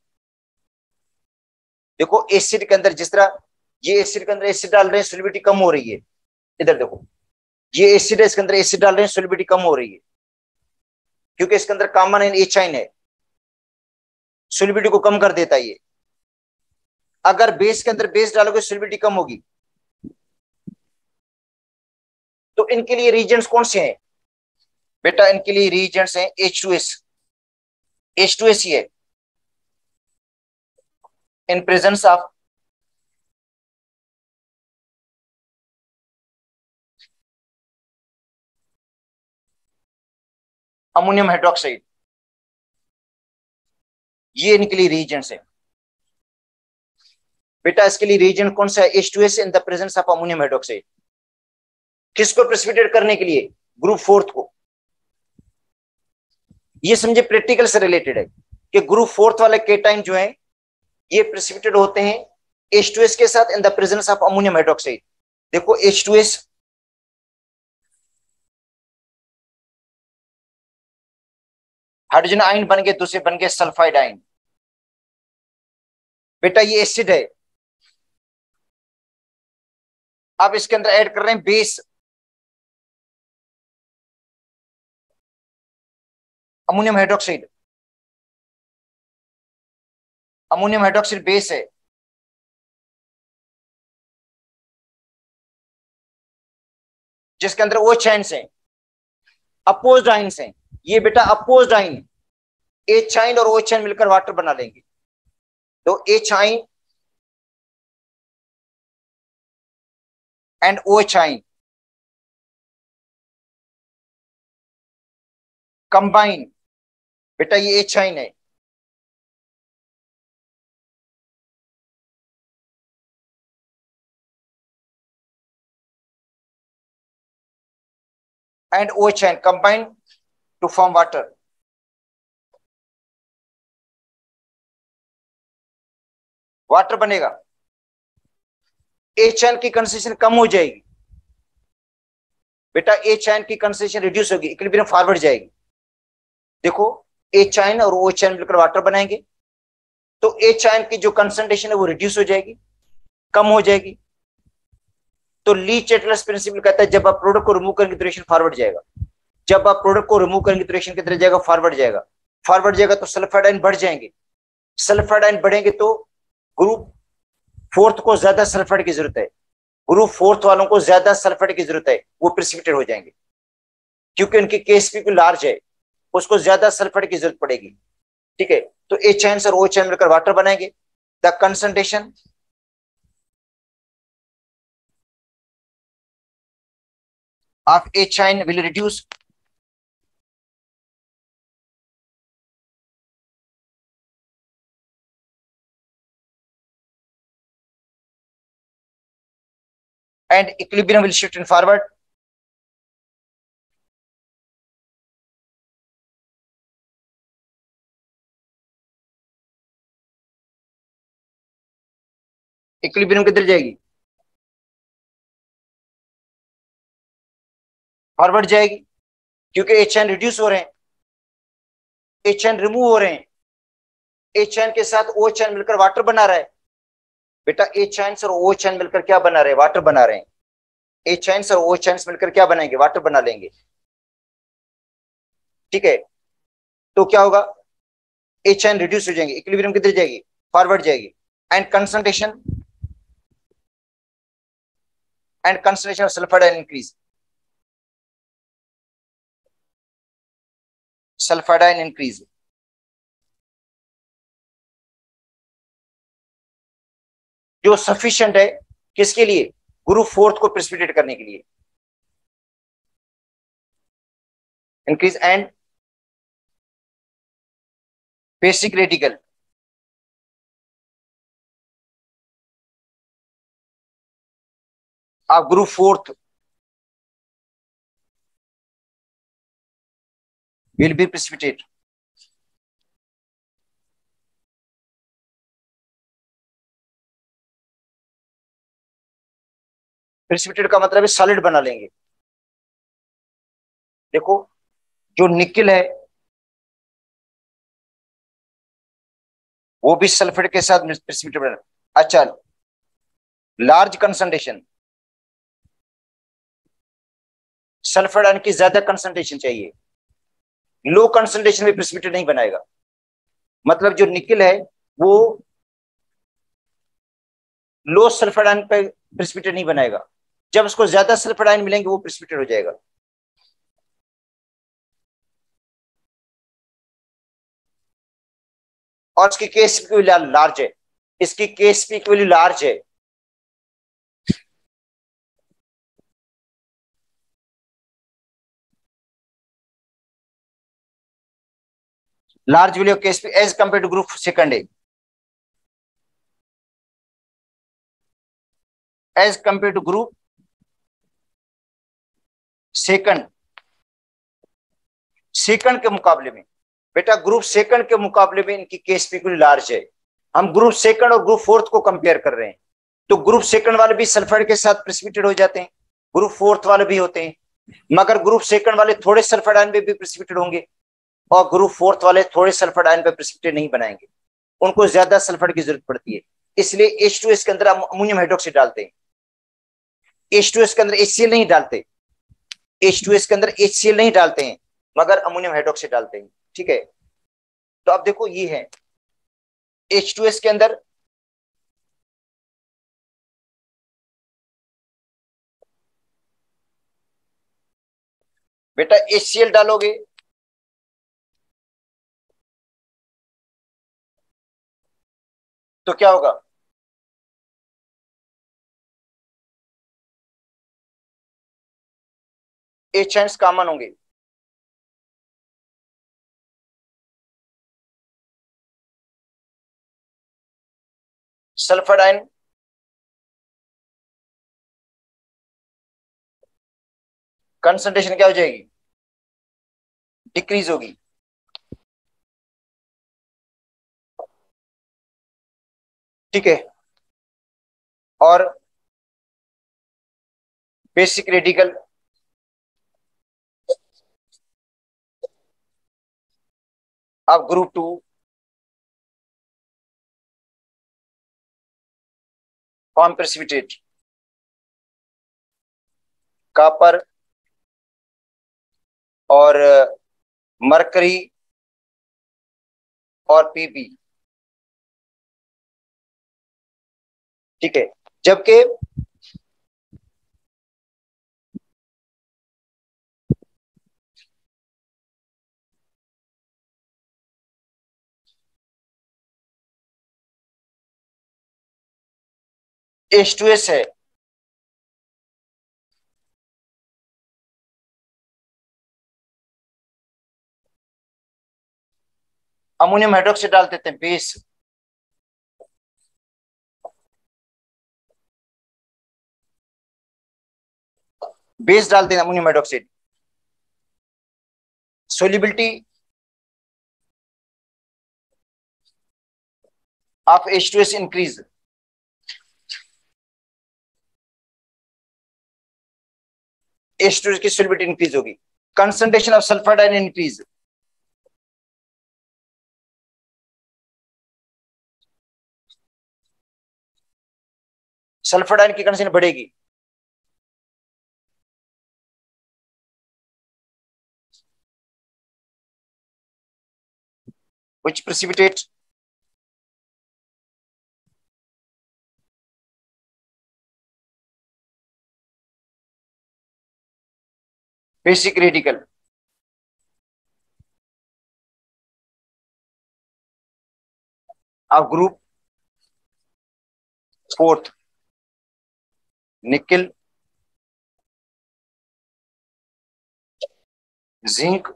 S1: देखो एसिड के अंदर जिस तरह ये एसिड के अंदर एसिड डाल रहे हैं, सोलिबिलिटी कम हो रही है। इधर देखो, ये एसिड है, इसके अंदर एसिड डाल रहे हैं, सोलिबिलिटी कम हो रही है, क्योंकि इसके अंदर कॉमन एच आइन है, सोलिबिलिटी को कम कर देता है ये। अगर बेस के अंदर बेस डालोगे सोलिबिलिटी कम होगी। तो इनके लिए रीजेंट्स कौन से हैं बेटा, इनके लिए रीजेंट्स हैं H2S, H2S ही है, in presence of ammonium hydroxide, ये इनके लिए रीजेंट्स है। बेटा इसके लिए रीजेंट कौन सा है, H2S in the presence of ammonium hydroxide. किसको प्रेसिपिटेट करने के लिए, ग्रुप फोर्थ को। ये समझे प्रैक्टिकल से रिलेटेड है कि ग्रुप फोर्थ वाले केटाइन जो है ये प्रेसिपिटेट होते हैं H2S के साथ in the presence of ammonium hydroxide. देखो H2S, हाइड्रोजन आयन बन गए, दूसरे बन गए सल्फाइड आयन। बेटा ये एसिड है, अब इसके अंदर ऐड कर रहे हैं base, ammonium hydroxide. Ammonium hydroxide base है, जिसके अंदर ओ चैन्स हैं, अपोज्ड आइंस हैं। ये बेटा अपोज्ड आइन, एच आइन और ओ एच आइन मिलकर वाटर बना लेंगे। तो H ion and O H ion combine, बेटा ये एच आइन है, and O H ion combine to form water. Water बनेगा, एच आइन की कंसेंट्रेशन कम हो जाएगी, बेटा एच आइन की कंसेंट्रेशन रिड्यूस होगी, इक्विलिब्रियम फॉरवर्ड जाएगी। देखो एच आइन और ओ एच आइन मिलकर वाटर बनाएंगे, तो एच आइन की जो कंसंट्रेशन है वो रिड्यूस हो जाएगी, कम हो जाएगी। तो ली चैटलर्स प्रिंसिपल कहता है जब आप प्रोडक्ट को रिमूव करेंगे तो रिएक्शन फॉरवर्ड जाएगा, जब आप प्रोडक्ट को रिमूव करेंगे तो रिएक्शन किधर जाएगा, फॉरवर्ड जाएगा। फॉरवर्ड जाएगा तो सल्फाइड आयन बढ़ जाएंगे, सल्फाइड आयन बढ़ेंगे तो ग्रुप फोर्थ को ज्यादा सल्फाइड की जरूरत है, ग्रुप फोर्थ वालों को ज्यादा सल्फाइड की जरूरत है, वो प्रेसिपिटेट हो जाएंगे, क्योंकि उनकी केएसपी लार्ज है, उसको ज्यादा सल्फाइड की जरूरत पड़ेगी। ठीक है, तो एच आयन और ओ एच आयन मिलकर वाटर बनाएंगे। The concentration of H ion will reduce, and equilibrium will shift in forward. Equilibrium किधर जाएगी, फॉरवर्ड जाएगी, क्योंकि एच आयन रिड्यूस हो रहे हैं, एच आयन रिमूव हो रहे हैं, एच आयन के साथ ओ एच आयन मिलकर वाटर बना रहा है। बेटा एच आयन और ओ एच आयन मिलकर क्या बना रहे हैं, वाटर बना रहे हैं। एच आयन और ओ एच आयन मिलकर क्या बनाएंगे, वाटर बना लेंगे। ठीक है, तो क्या होगा, एच आयन रिड्यूस हो जाएंगे, इक्विलिब्रियम किधर जाएगी, फॉरवर्ड जाएगी। And concentration of sulphide ion increase, sulphide ion increase. जो सफिशिएंट है किसके लिए, ग्रुप फोर्थ को प्रेसिपिटेट करने के लिए। इंक्रीज एंड बेसिक रेडिकल, आप group fourth will be precipitate. Precipitate का मतलब है सॉलिड बना लेंगे। देखो जो निकिल है वो भी सल्फेट के साथ प्रेसिपिटेट बना। अच्छा, लार्ज कंसंट्रेशन, सल्फर आयन की ज्यादा कंसंट्रेशन चाहिए, लो कंसंट्रेशन में प्रेसिपिटेट नहीं बनाएगा। मतलब जो निकिल है वो लो सल्फर आयन पे प्रेसिपिटेट नहीं बनाएगा, जब उसको ज्यादा सल्फर आयन मिलेंगे वो प्रेसिपिटेट हो जाएगा। और इसकी केएसपी की वैल्यू लार्ज है, इसकी केएसपी की वैल्यू लार्ज है। Large value of K S P as compare to group second है, as compare to group second, second के मुकाबले में। बेटा ग्रुप सेकंड के मुकाबले में इनकी केएसपी की लार्ज है। हम ग्रुप सेकंड और ग्रुप फोर्थ को कंपेयर कर रहे हैं, तो ग्रुप सेकंड वाले भी सल्फाइड के साथ प्रेसिपिटेट हो जाते हैं, ग्रुप फोर्थ वाले भी होते हैं, मगर ग्रुप सेकंड वाले थोड़े सल्फाइड आयन पे भी प्रेसिपिटेट होंगे और ग्रुप फोर्थ वाले थोड़े सल्फाइड आयन पे प्रेसिपिटेट नहीं बनाएंगे, उनको ज्यादा सल्फाइड की जरूरत पड़ती है, इसलिए H2S के अंदर अमोनियम हाइड्रोक्साइड डालते हैं। H2S के अंदर HCl नहीं डालते, H2S के अंदर HCl नहीं डालते हैं, मगर अमोनियम हाइड्रोक्साइड डालते हैं। ठीक है, तो अब देखो ये है H2S के अंदर बेटा HCl डालोगे तो क्या होगा? H आयंस कॉमन होंगे। सल्फर आयन कंसंट्रेशन क्या हो जाएगी? डिक्रीज होगी। ठीक है, और basic radical of group two form precipitate, copper और मरकरी और पीपी। ठीक है, जबकि H2S है, अमोनियम हाइड्रोक्साइड डाल देते हैं बेस, बेस डालते हैं ammonium hydroxide. Solubility of H2S increase, H2S की सोलिबिलिटी इंक्रीज होगी। Concentration of sulphur ion increase, sulphur ion की कंसंट्रेशन बढ़ेगी। Which precipitate basic radical of group fourth, nickel, zinc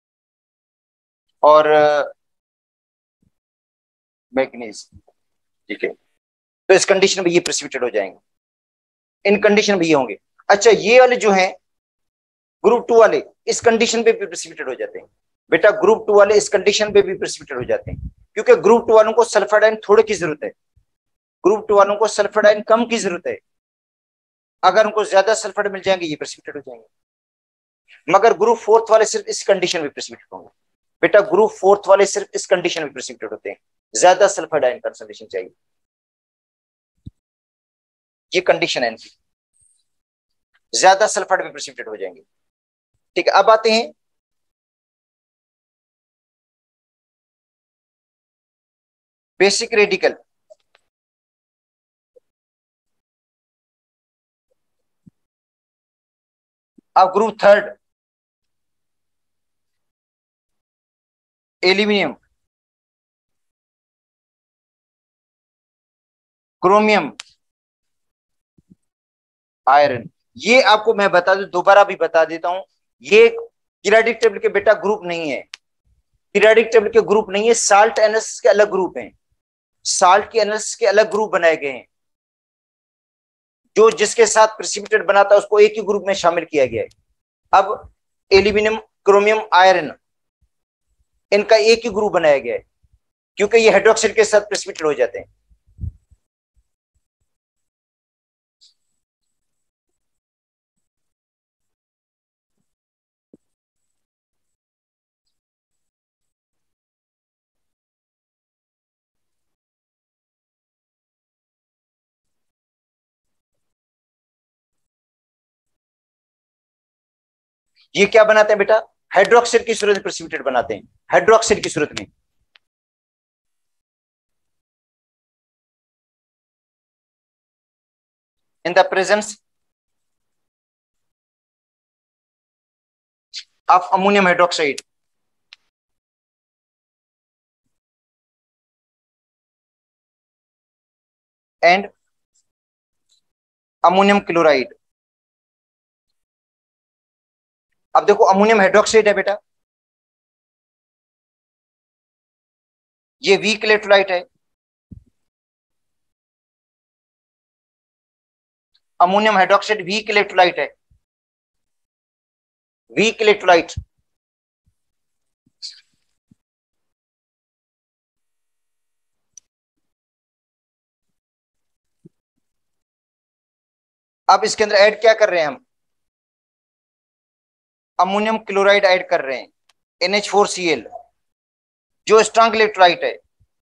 S1: और मैग्नीज। ठीक है, तो इस कंडीशन में ये प्रेसिपिटेट हो जाएंगे, इन कंडीशन में ये होंगे। अच्छा, ये वाले जो हैं ग्रुप टू वाले इस कंडीशन पे भी प्रेसिपिटेट हो जाते हैं। बेटा ग्रुप टू वाले इस कंडीशन पे भी प्रेसिपिटेट हो जाते हैं, क्योंकि ग्रुप टू वालों को सल्फर आयन थोड़े की जरूरत है, ग्रुप टू वालों को सल्फर आयन कम की जरूरत है। अगर उनको ज्यादा सल्फर मिल जाएंगे ये प्रेसिपिटेट हो जाएंगे, मगर ग्रुप फोर्थ वाले सिर्फ इस कंडीशन में प्रेसिपिटेट होंगे। बेटा ग्रुप फोर्थ वाले सिर्फ इस कंडीशन में प्रेसिपिटेट होते हैं, ज्यादा सल्फर आयन कंसंट्रेशन चाहिए, ये कंडीशन है इनकी, ज्यादा सल्फर में प्रेसिपिटेट हो जाएंगे। ठीक है, अब आते हैं बेसिक रेडिकल अब group third, aluminium, chromium, iron. ये आपको मैं बता दूं, दोबारा भी बता देता हूं, ये पीरियोडिक टेबल के बेटा ग्रुप नहीं है, पीरियोडिक टेबल के ग्रुप नहीं है, साल्ट एनालिसिस के अलग ग्रुप हैं, साल्ट के एनालिसिस के अलग ग्रुप बनाए गए हैं, जो जिसके साथ प्रेसिपिटेट बनाता है उसको एक ही ग्रुप में शामिल किया गया है। अब एल्यूमिनियम, क्रोमियम, आयरन, इनका एक ही ग्रुप बनाया गया है, क्योंकि ये हाइड्रोक्साइड के साथ प्रेसिपिटेट हो जाते हैं। ये क्या बनाते हैं बेटा, हाइड्रोक्साइड की सूरत में प्रेसिपिटेट बनाते हैं, हाइड्रोक्साइड की सूरत में। In the presence of ammonium hydroxide and ammonium chloride. अब देखो अमोनियम हाइड्रोक्साइड है बेटा, ये वीक इलेक्ट्रोलाइट है, अमोनियम हाइड्रोक्साइड वीक इलेक्ट्रोलाइट है, वीक इलेक्ट्रोलाइट। अब इसके अंदर ऐड क्या कर रहे हैं हम, अमोनियम क्लोराइड ऐड कर रहे हैं, NH4Cl, जो स्ट्रॉन्ग इलेक्ट्रोलाइट है।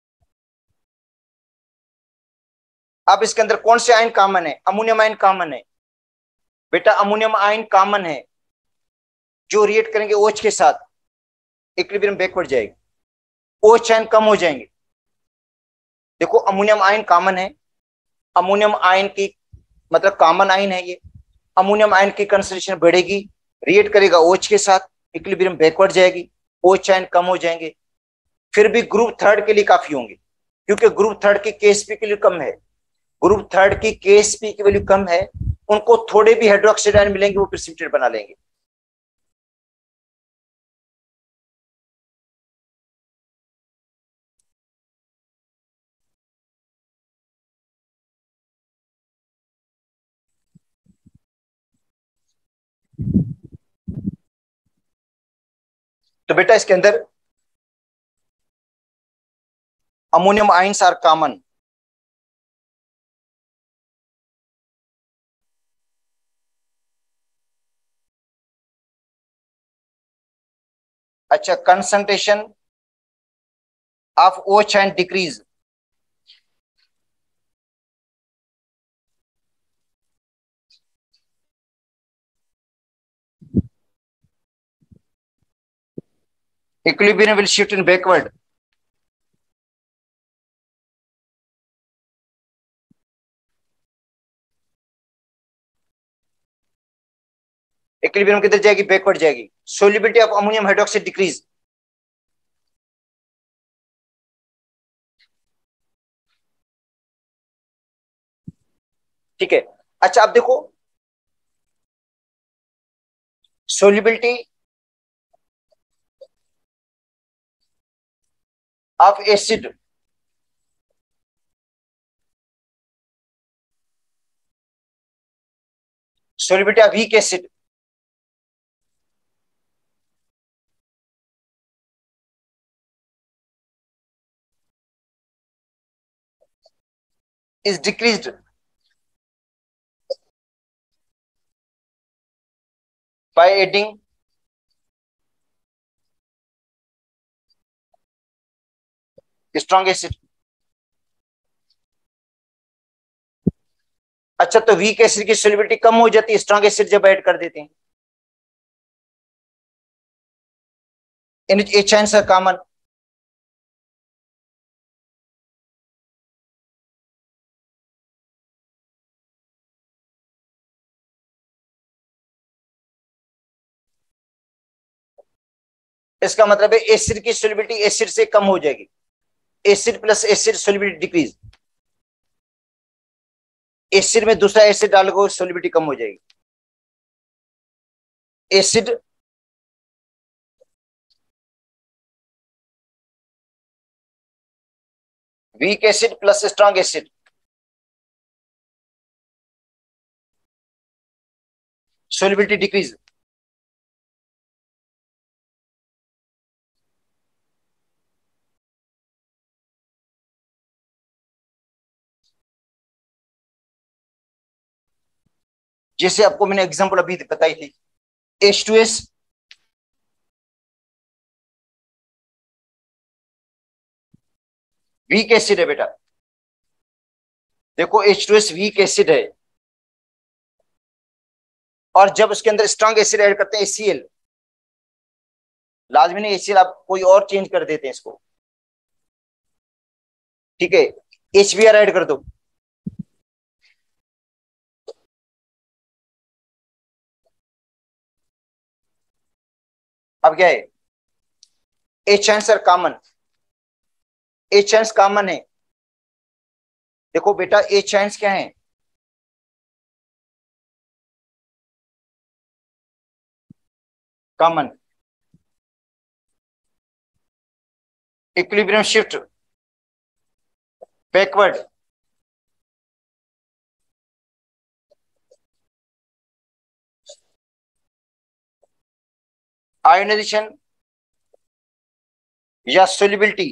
S1: अब इसके अंदर कौन से आयन कॉमन है, अमोनियम आयन कॉमन है बेटा, अमोनियम आयन कॉमन है, जो रिएक्ट करेंगे OH के साथ इक्विलिब्रियम बैकवर्ड जाएगी, OH आयन कम हो जाएंगे। देखो अमोनियम आयन कॉमन है, अमोनियम आयन की मतलब कॉमन आयन है ये, अमोनियम आयन की कंसंट्रेशन बढ़ेगी, रिएक्ट करेगा OH के साथ, इक्विलिब्रियम बैकवर्ड जाएगी, OH आयन कम हो जाएंगे, फिर भी ग्रुप थर्ड के लिए काफी होंगे, क्योंकि ग्रुप थर्ड की KSP की वैल्यू कम है, ग्रुप थर्ड की KSP की वैल्यू कम है, उनको थोड़े भी हाइड्रोक्साइड आयन मिलेंगे वो प्रेसिपिटेट बना लेंगे। तो बेटा इसके अंदर अमोनियम आयन्स आर कॉमन, अच्छा concentration of OH ion decrease, equilibrium will shift in backward. Equilibrium किधर जाएगी, बैकवर्ड जाएगी, solubility of ammonium hydroxide decrease. ठीक है, अच्छा अब देखो solubility of acid, solubility of weak acid is decreased by adding strong acid। अच्छा तो वीक एसिड की सोल्युबिलिटी कम हो जाती है स्ट्रॉन्ग एसिड जब ऐड कर देते हैं, एच आयन कॉमन। इसका मतलब है एसिड की सोल्युबिलिटी एसिड से कम हो जाएगी, acid plus acid solubility decrease, acid में दूसरा एसिड डालोगे सोल्युबिलिटी कम हो जाएगी, acid weak acid plus strong acid, solubility decrease. जैसे आपको मैंने एग्जांपल अभी बताई थी, H2S वीक एसिड है बेटा, देखो H2S वीक एसिड है, और जब उसके अंदर स्ट्रॉन्ग एसिड ऐड करते हैं HCl, लाजमी नहीं HCl, आप कोई और चेंज कर देते हैं इसको, ठीक है, HBr ऐड कर दो। अब क्या है, H ions common, H ions common है। देखो बेटा एच आंस क्या है, common, equilibrium shift, backward, ionization या solubility,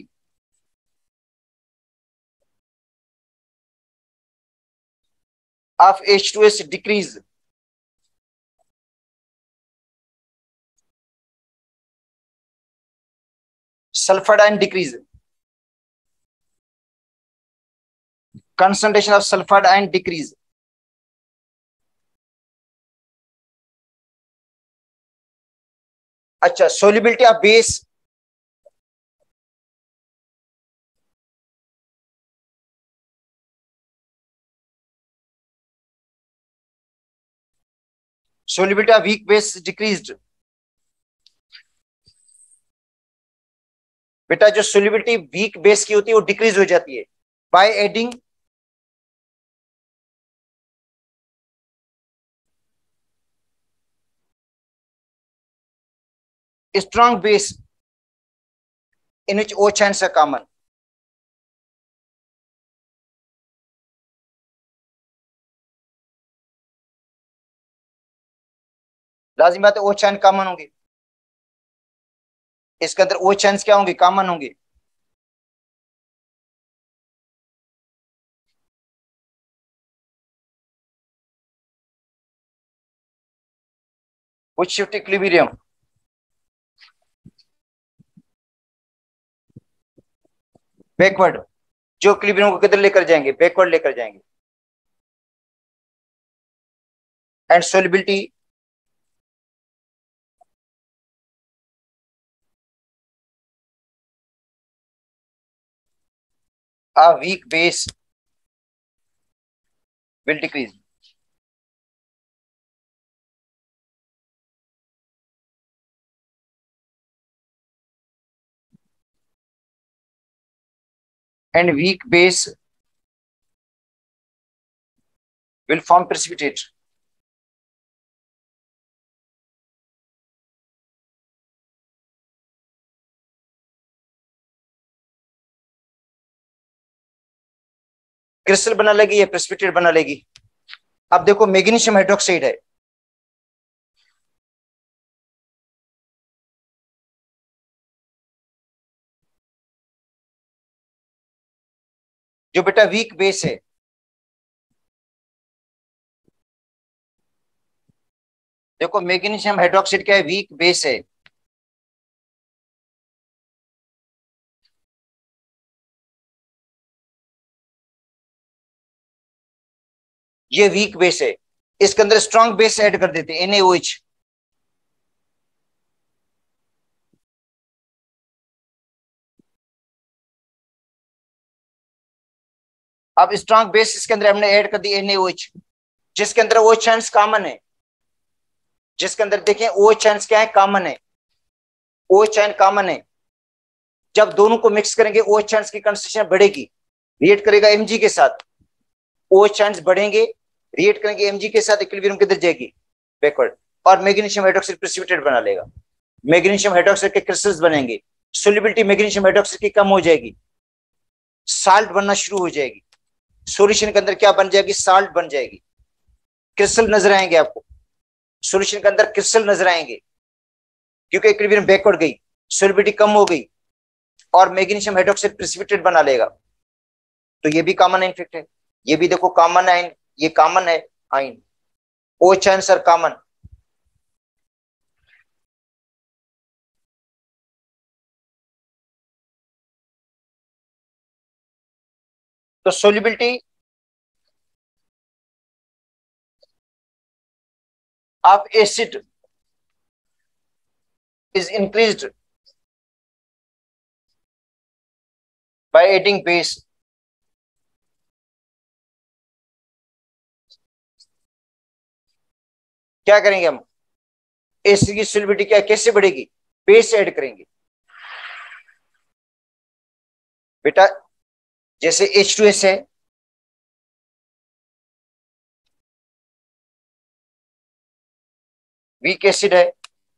S1: of H2S decrease, sulphur ion decrease, concentration of sulfide ion decrease। अच्छा, solubility of base, solubility of weak base decreased. बेटा जो solubility weak base की होती है वो डिक्रीज हो जाती है by adding strong base in which O chains are common। लाजिम बात है O chain कॉमन होंगे, इसके अंदर O chains क्या होंगे, कॉमन होंगे। which shift equilibrium, बैकवर्ड, जो इक्विलिब्रियम को किधर लेकर जाएंगे, बैकवर्ड लेकर जाएंगे। And solubility of weak base will decrease. And weak base will form precipitate। Crystal बना लेगी या प्रेसिपिटेट बना लेगी। अब देखो मैग्नीशियम हाइड्रोक्साइड है, जो बेटा वीक बेस है, देखो मैग्नीशियम हाइड्रोक्साइड क्या है, वीक बेस है। ये वीक बेस है, इसके अंदर स्ट्रॉन्ग बेस ऐड कर देते हैं NaOH। अब स्ट्रॉन्ग बेस इसके अंदर हमने ऐड कर दी NaOH, जिसके अंदर OH चांस कॉमन है, जिसके अंदर देखें OH चांस क्या है, कॉमन है, OH चांस कॉमन है। जब दोनों को मिक्स करेंगे OH चांस की कंसंट्रेशन बढ़ेगी, रिएक्ट करेगा Mg के साथ, OH चांस बढ़ेंगे, रिएक्ट करेंगे Mg के साथ, इक्विलिब्रियम किधर जाएगी, बैकवर्ड, और मैग्नीशियम हाइड्रोक्साइड प्रेसिपिटेट बना लेगा। मैग्नीशियम हाइड्रोक्साइड के क्रिस्टल्स बनेंगे, सोलिबिलिटी मैग्नीशियम हाइड्रोक्साइड की कम हो जाएगी, साल्ट बनना शुरू हो जाएगी, सॉल्यूशन के अंदर क्या बन जाएगी, साल्ट बन जाएगी, क्रिस्टल नजर आएंगे आपको, सॉल्यूशन के अंदर क्रिस्टल नजर आएंगे, क्योंकि इक्विलिब्रियम बैकवर्ड गई, सोलिबिलिटी कम हो गई, और मैग्नीशियम हाइड्रोक्साइड प्रेसिपिटेट बना लेगा। तो ये भी कॉमन इफेक्ट है, ये भी देखो कॉमन आइन, ये कॉमन है ion, O ions are common. तो solubility of acid is increased by adding base. क्या करेंगे हम, एसिड की सोलिबिलिटी क्या कैसे बढ़ेगी, बेस ऐड करेंगे बेटा। जैसे H2S है, वीक एसिड है,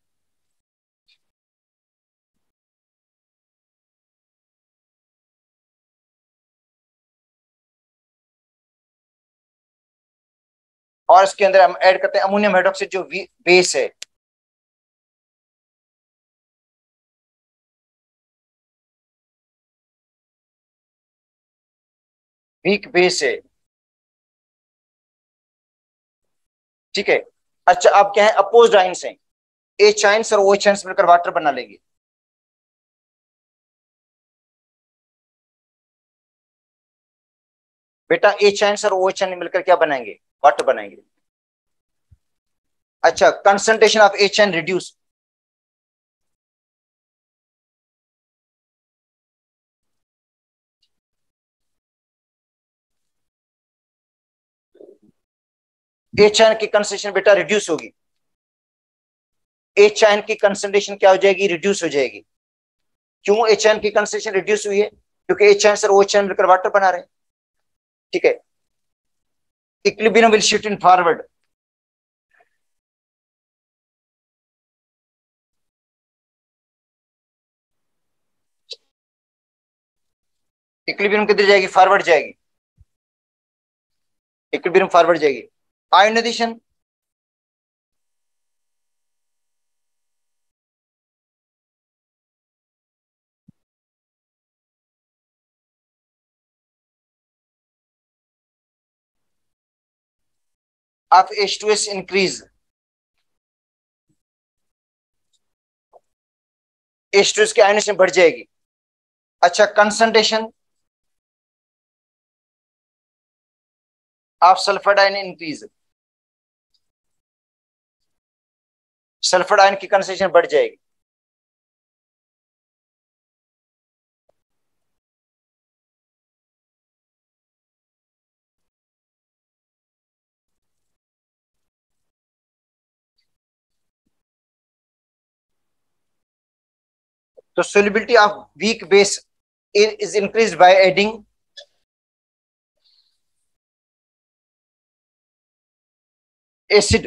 S1: और इसके अंदर हम ऐड करते हैं अमोनियम हाइड्रोक्साइड जो बेस है। वीक बेस है, ठीक है। अच्छा अब क्या है, अपोज्ड आयंस हैं, एच आयंस और ओ एच आयंस मिलकर वाटर बना लेंगे। बेटा एच आयंस और ओ एच आयन मिलकर क्या बनाएंगे, वाटर बनाएंगे। अच्छा concentration of H ion reduce, H ion की कंसंट्रेशन बेटा रिड्यूस होगी, एच आयन की कंसंट्रेशन क्या हो जाएगी, रिड्यूस हो जाएगी। क्यों एच आयन की कंसंट्रेशन रिड्यूस हुई है, क्योंकि एच आयन और ओ एच आयन मिलकर वाटर बना रहे हैं, ठीक है। Equilibrium will shift in forward, equilibrium किधर जाएगी, फॉरवर्ड जाएगी, इक्विलिब्रियम फॉरवर्ड जाएगी। Ionization, of H2S increase, H2S की आयोनाइजेशन बढ़ जाएगी। अच्छा concentration of sulphur ion increase, sulphur ion की कंसंट्रेशन बढ़ जाएगी। तो solubility of weak base is increased by adding acid,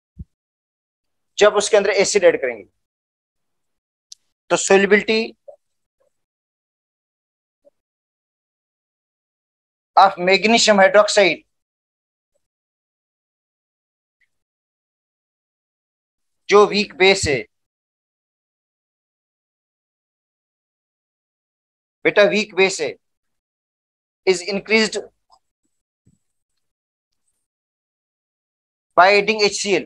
S1: जब उसके अंदर एसिड ऐड करेंगे तो solubility ऑफ मैग्नीशियम हाइड्रोक्साइड जो वीक बेस है, बेटा वीक बेस है, is increased by adding HCl।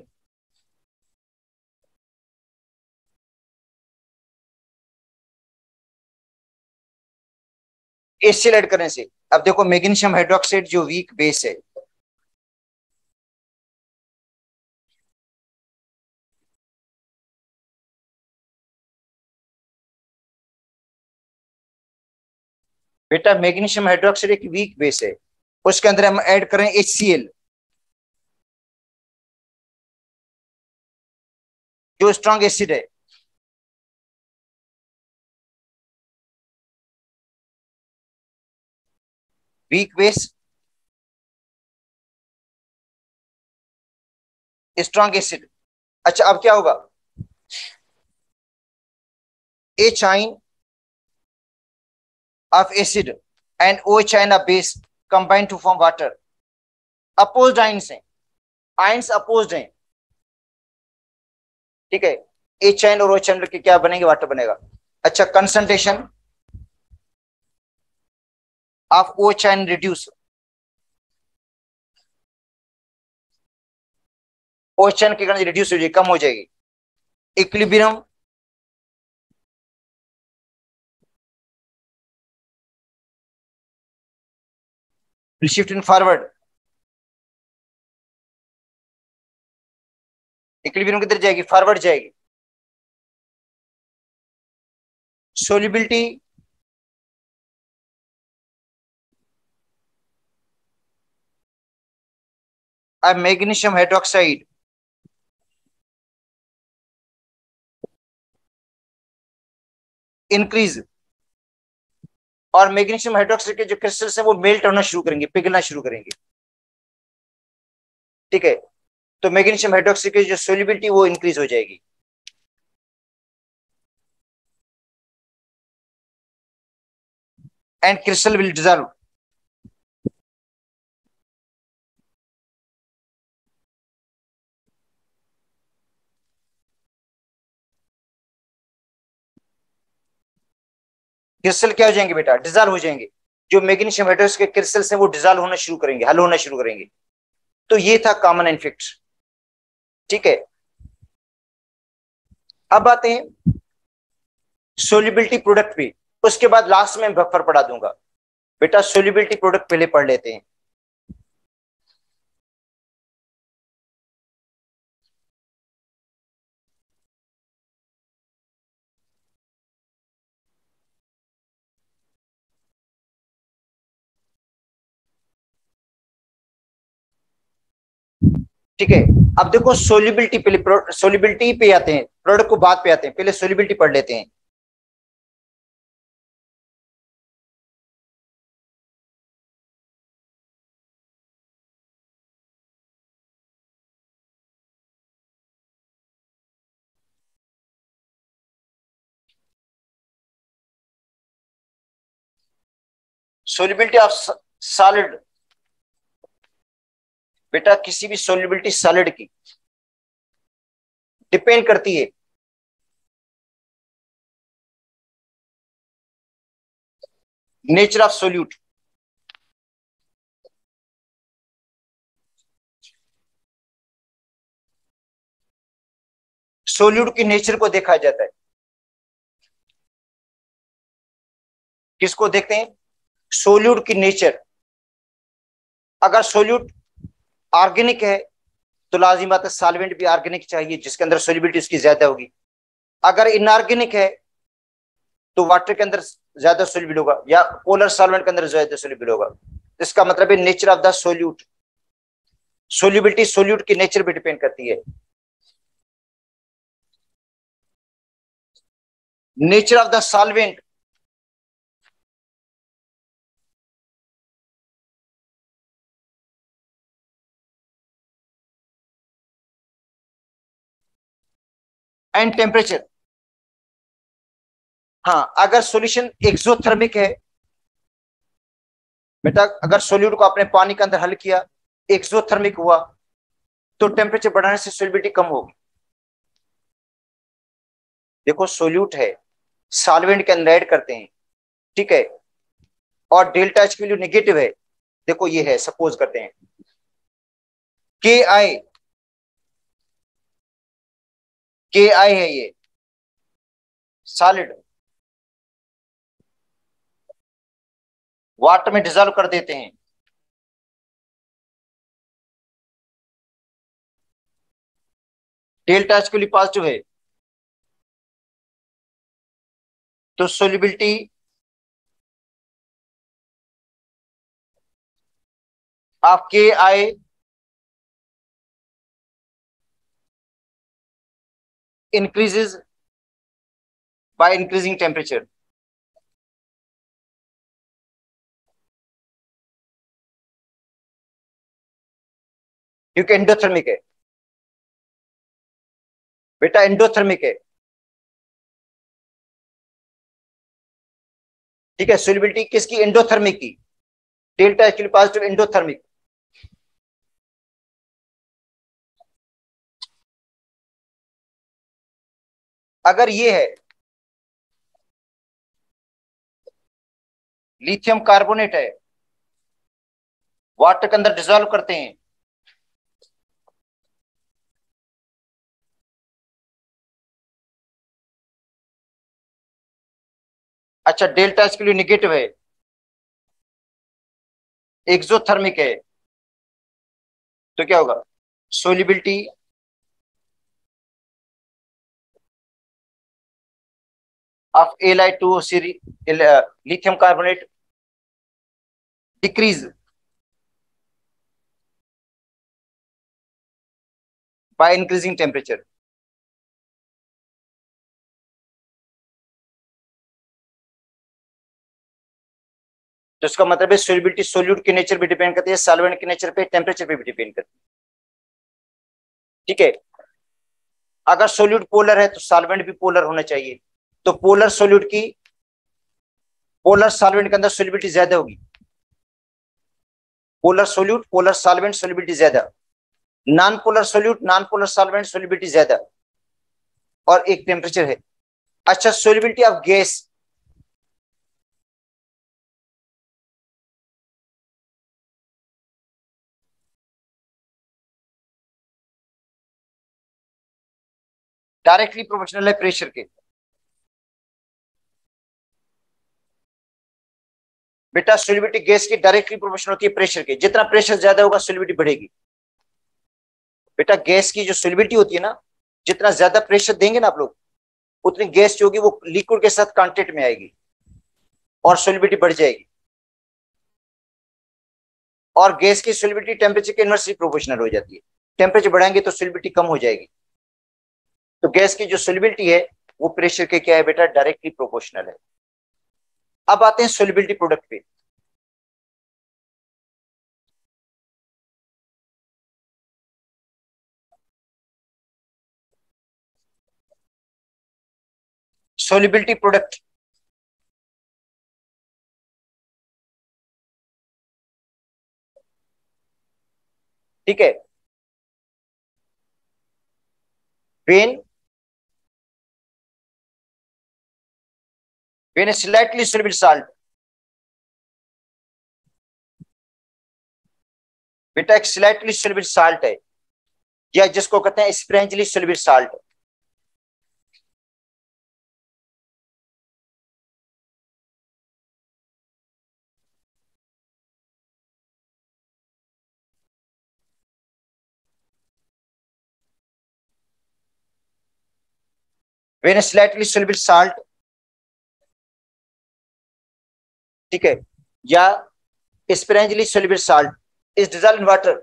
S1: HCl add करने से, अब देखो मैग्नीशियम हाइड्रोक्साइड जो वीक बेस है, बेटा मैग्नीशियम हाइड्रोक्साइड एक वीक बेस है, उसके अंदर हम ऐड करें HCl जो स्ट्रॉन्ग एसिड है। Weak base strong acid. अच्छा अब क्या होगा, H ion of acid and O H ion of base combine to form water. Opposed ions हैं, आइंस अपोज्ड हैं, ठीक है। एच आइन और ओ एच आइन के क्या बनेंगे, वाटर बनेगा। अच्छा concentration of O H ion reduce, O H ion की रिड्यूस हो जाएगी, कम हो जाएगी। Equilibrium will shift in forward, equilibrium किधर जाएगी, फॉरवर्ड जाएगी। Solubility of magnesium hydroxide increase, और मैग्नीशियम हाइड्रोक्साइड के जो क्रिस्टल्स हैं वो मेल्ट होना शुरू करेंगे, पिघलना शुरू करेंगे। ठीक है, तो मैग्नीशियम हाइड्रोक्साइड की जो सोल्युबिलिटी वो इंक्रीज हो जाएगी। And crystal will dissolve. Crystal क्या हो जाएंगे बेटा, डिजॉल्व हो जाएंगे। जो मैग्नीशियम हाइड्रोक्साइड के क्रिस्टल्स हैं वो डिजॉल्व होना शुरू करेंगे, हल होना शुरू करेंगे। तो ये था कॉमन इफेक्ट। ठीक है, अब आते हैं सोल्युबिलिटी प्रोडक्ट पे। उसके बाद लास्ट में बफर पढ़ा दूंगा। बेटा सोल्युबिलिटी प्रोडक्ट पहले पढ़ लेते हैं। ठीक है, अब देखो सोल्युबिलिटी, पहले सोल्युबिलिटी पे आते हैं, प्रोडक्ट को बाद पे आते हैं, पहले सोल्युबिलिटी पढ़ लेते हैं। सोल्युबिलिटी ऑफ सॉलिड, बेटा किसी भी सोल्युबिलिटी सॉलिड की डिपेंड करती है नेचर ऑफ सोल्यूट। सोल्यूट की नेचर को देखा जाता है। किसको देखते हैं, सोल्यूट की नेचर। अगर सोल्यूट ऑर्गेनिक है तो लाजिम बात है सॉल्वेंट भी ऑर्गेनिक चाहिए जिसके अंदर सोल्युबिलिटी उसकी ज्यादा होगी। अगर इनऑर्गेनिक है तो वाटर के अंदर ज्यादा सोल्युबल होगा, या पोलर सॉल्वेंट के अंदर ज्यादा सोल्युबल होगा। इसका मतलब है nature of the solute, solubility solute की नेचर पे डिपेंड करती है। Nature of the solvent, and temperature. हाँ, अगर सॉल्यूशन एक्सोथर्मिक है, बेटा अगर सोल्यूट को आपने पानी के अंदर हल किया, एक्सोथर्मिक हुआ, तो टेम्परेचर बढ़ाने से सोल्युबिलिटी कम होगी। देखो सोल्यूट है, सॉल्वेंट के अंदर ऐड करते हैं, ठीक है, और डेल्टा एच की वैल्यू नेगेटिव है। देखो ये है, सपोज करते हैं के आई है ये सॉलिड, वाटर में डिजोल्व कर देते हैं, डेल्टा एच के लिए पॉजिटिव है, तो solubility of K I increases by increasing temperature। क्योंकि एंडोथर्मिक है, बेटा एंडोथर्मिक है। ठीक है, सोल्युबिलिटी किसकी, एंडोथर्मिक की, डेल्टा एक्चुअली पॉजिटिव एंडोथर्मिक। अगर ये है लिथियम कार्बोनेट है, वाटर के अंदर डिजोल्व करते हैं, अच्छा डेल्टा एच के लिए निगेटिव है, एक्सोथर्मिक है, तो क्या होगा, solubility of Li2O lithium carbonate decrease by increasing temperature. तो इसका मतलब है सोल्युबिलिटी सोल्यूट के नेचर पे डिपेंड करती है, सॉल्वेंट के नेचर पे, टेम्परेचर पे भी डिपेंड करती है। ठीक है, अगर सोल्यूट पोलर है तो सॉल्वेंट भी पोलर होना चाहिए। तो पोलर सोल्यूट की पोलर सॉल्वेंट के अंदर सोल्युबिलिटी ज्यादा होगी। Polar solute polar solvent solubility ज्यादा, non polar solute non polar solvent solubility ज्यादा, और एक टेम्परेचर है। अच्छा, solubility of gas, directly proportional है प्रेशर के। बेटा सोल्युबिलिटी गैस की डायरेक्टली प्रोपोर्शनल होती है प्रेशर के, जितना प्रेशर ज्यादा होगा सोल्युबिलिटी बढ़ेगी। बेटा गैस की जो सोल्युबिलिटी होती है ना, जितना ज्यादा प्रेशर देंगे ना आप लोग, उतनी गैस जो होगी वो लिक्विड के साथ कांटेक्ट में आएगी और सोल्युबिलिटी बढ़ जाएगी। और गैस की सोल्युबिलिटी टेम्परेचर के इनवर्सली प्रोपोर्शनल हो जाती है। टेम्परेचर बढ़ाएंगे तो सोल्युबिलिटी कम हो जाएगी। तो गैस की जो सोल्युबिलिटी है वो प्रेशर के क्या है बेटा, डायरेक्टली प्रोपोर्शनल है। अब आते हैं सोल्युबिलिटी प्रोडक्ट पे। सोल्युबिलिटी प्रोडक्ट, ठीक है, when when slightly soluble salt, बेटा एक स्लाइटली सोल्युबल साल्ट है, या जिसको कहते हैं sparingly soluble salt. When slightly soluble salt, ठीक है, या sparingly soluble salt is dissolve in water.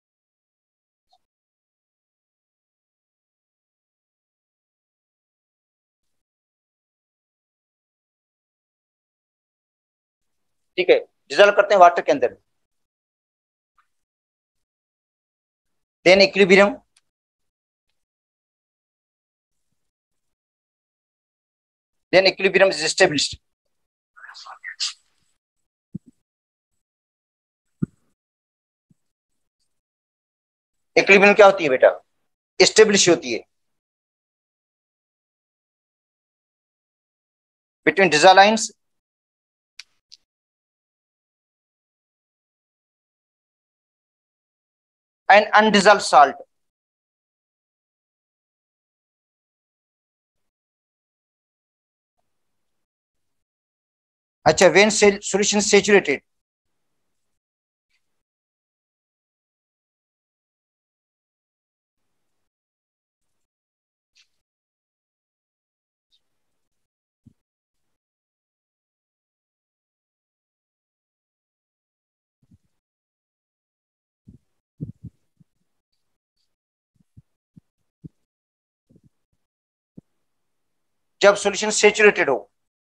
S1: ठीक है, डिजॉल्व करते हैं वाटर के अंदर। Then equilibrium, then equilibrium is established. Equilibrium क्या होती है बेटा, एस्टेब्लिश होती है between dissolved ions and undissolved salt. अच्छा, वेन सॉल्यूशन सैचुरेटेड, जब सॉल्यूशन सैचुरेटेड हो,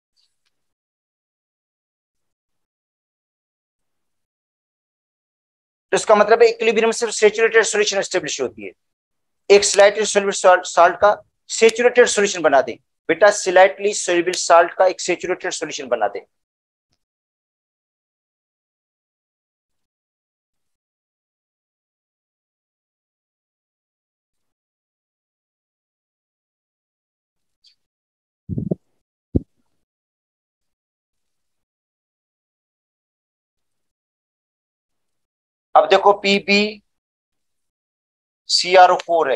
S1: तो इसका मतलब है इक्विलिब्रियम सिर्फ सैचुरेटेड सॉल्यूशन एस्टेब्लिश होती है। एक स्लाइटली सोल्युबल साल्ट का सैचुरेटेड सॉल्यूशन बना दें। बेटा स्लाइटली सोल्युबल साल्ट का एक सैचुरेटेड सॉल्यूशन बना दें। अब देखो पीबी CrO4 है,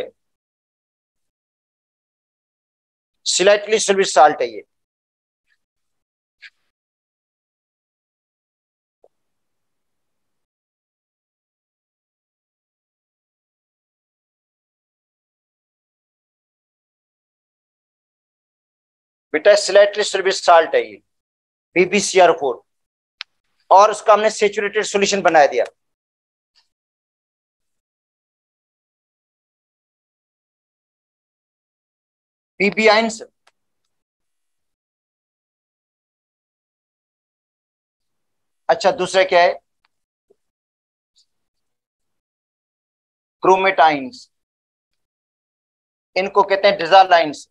S1: स्लाइटली सोल्युबल साल्ट है ये। बेटा स्लाइटली सोल्यूबल साल्ट है ये PbCr4, और उसका हमने सेचुरेटेड सॉल्यूशन बना दिया। Pb आयंस, अच्छा दूसरा क्या है, क्रोमेटाइंस, इनको कहते हैं डिजालाइंस।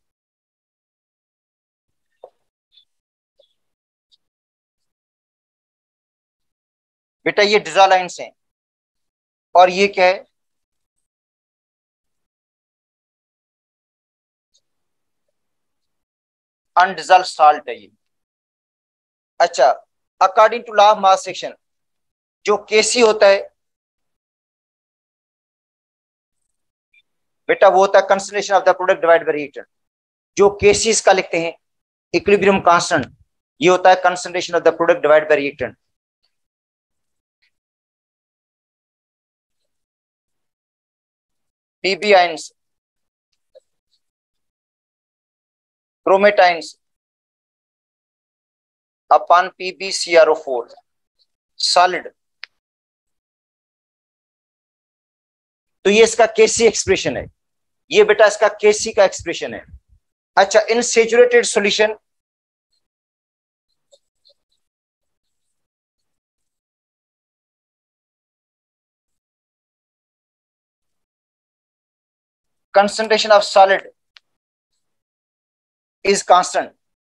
S1: बेटा ये डिजालाइंस हैं, और ये क्या है, अनडिजॉल्व साल्ट है ये। अच्छा, according to law of mass action, जो केसी होता है बेटा वो होता है concentration of the product divide by reactant. जो केसी इसका लिखते हैं इक्विलिब्रियम कांस्टेंट, ये होता है concentration of the product divide by reactant. Pb ions, chromate ions upon PbCrO4 solid. तो ये इसका केसी एक्सप्रेशन है, ये बेटा इसका केसी का एक्सप्रेशन है। अच्छा, in saturated solution, concentration of solid is constant।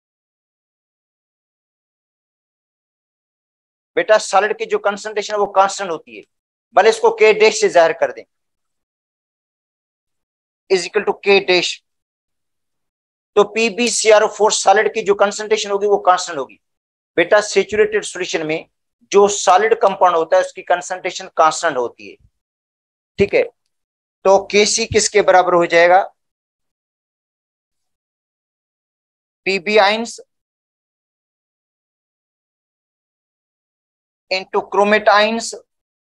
S1: बेटा सॉलिड की जो कंसंट्रेशन है वो कांस्टेंट होती है, भले इसको के डैश से जाहिर कर दें, is equal to K dash. तो PbCrO4 सॉलिड की जो कंसंट्रेशन होगी वो कांस्टेंट होगी। बेटा सेचुरेटेड सॉल्यूशन में जो सॉलिड कंपाउंड होता है उसकी कंसंट्रेशन कांस्टेंट होती है, ठीक है। तो Kc किसके बराबर हो जाएगा, Pb ions into chromate ions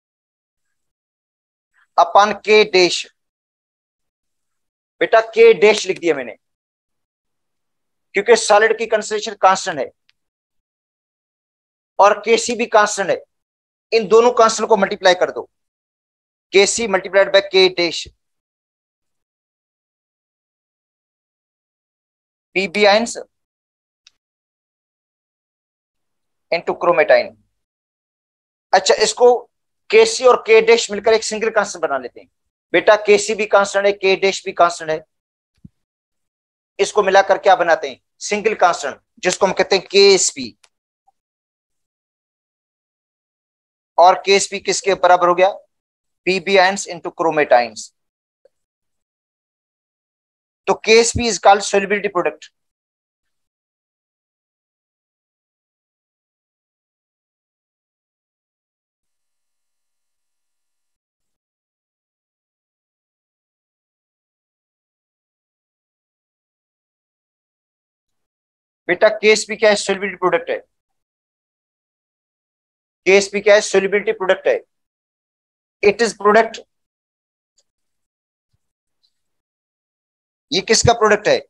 S1: upon K dash. बेटा के डैश लिख दिया मैंने क्योंकि सॉलिड की कंसंट्रेशन कांस्टेंट है और Kc भी कांस्टेंट है, इन दोनों कांस्टेंट को मल्टीप्लाई कर दो, Kc multiplied by K dash. Pb ions into chromate ion. अच्छा, इसको Kc और के डैश मिलकर एक सिंगल कांस्टेंट बना लेते हैं। बेटा Kc भी कांस्टेंट है, के डैश भी कांस्टेंट है, इसको मिलाकर क्या बनाते हैं, सिंगल कांस्टेंट, जिसको हम कहते हैं KSP। और KSP किसके बराबर हो गया, Pb आयंस इंटू क्रोमेटाइंस। तो KSP is called solubility product. बेटा KSP क्या है, सोल्युबिलिटी प्रोडक्ट है। KSP क्या है, सोल्युबिलिटी प्रोडक्ट है। इट इज प्रोडक्ट, ये किसका प्रोडक्ट है,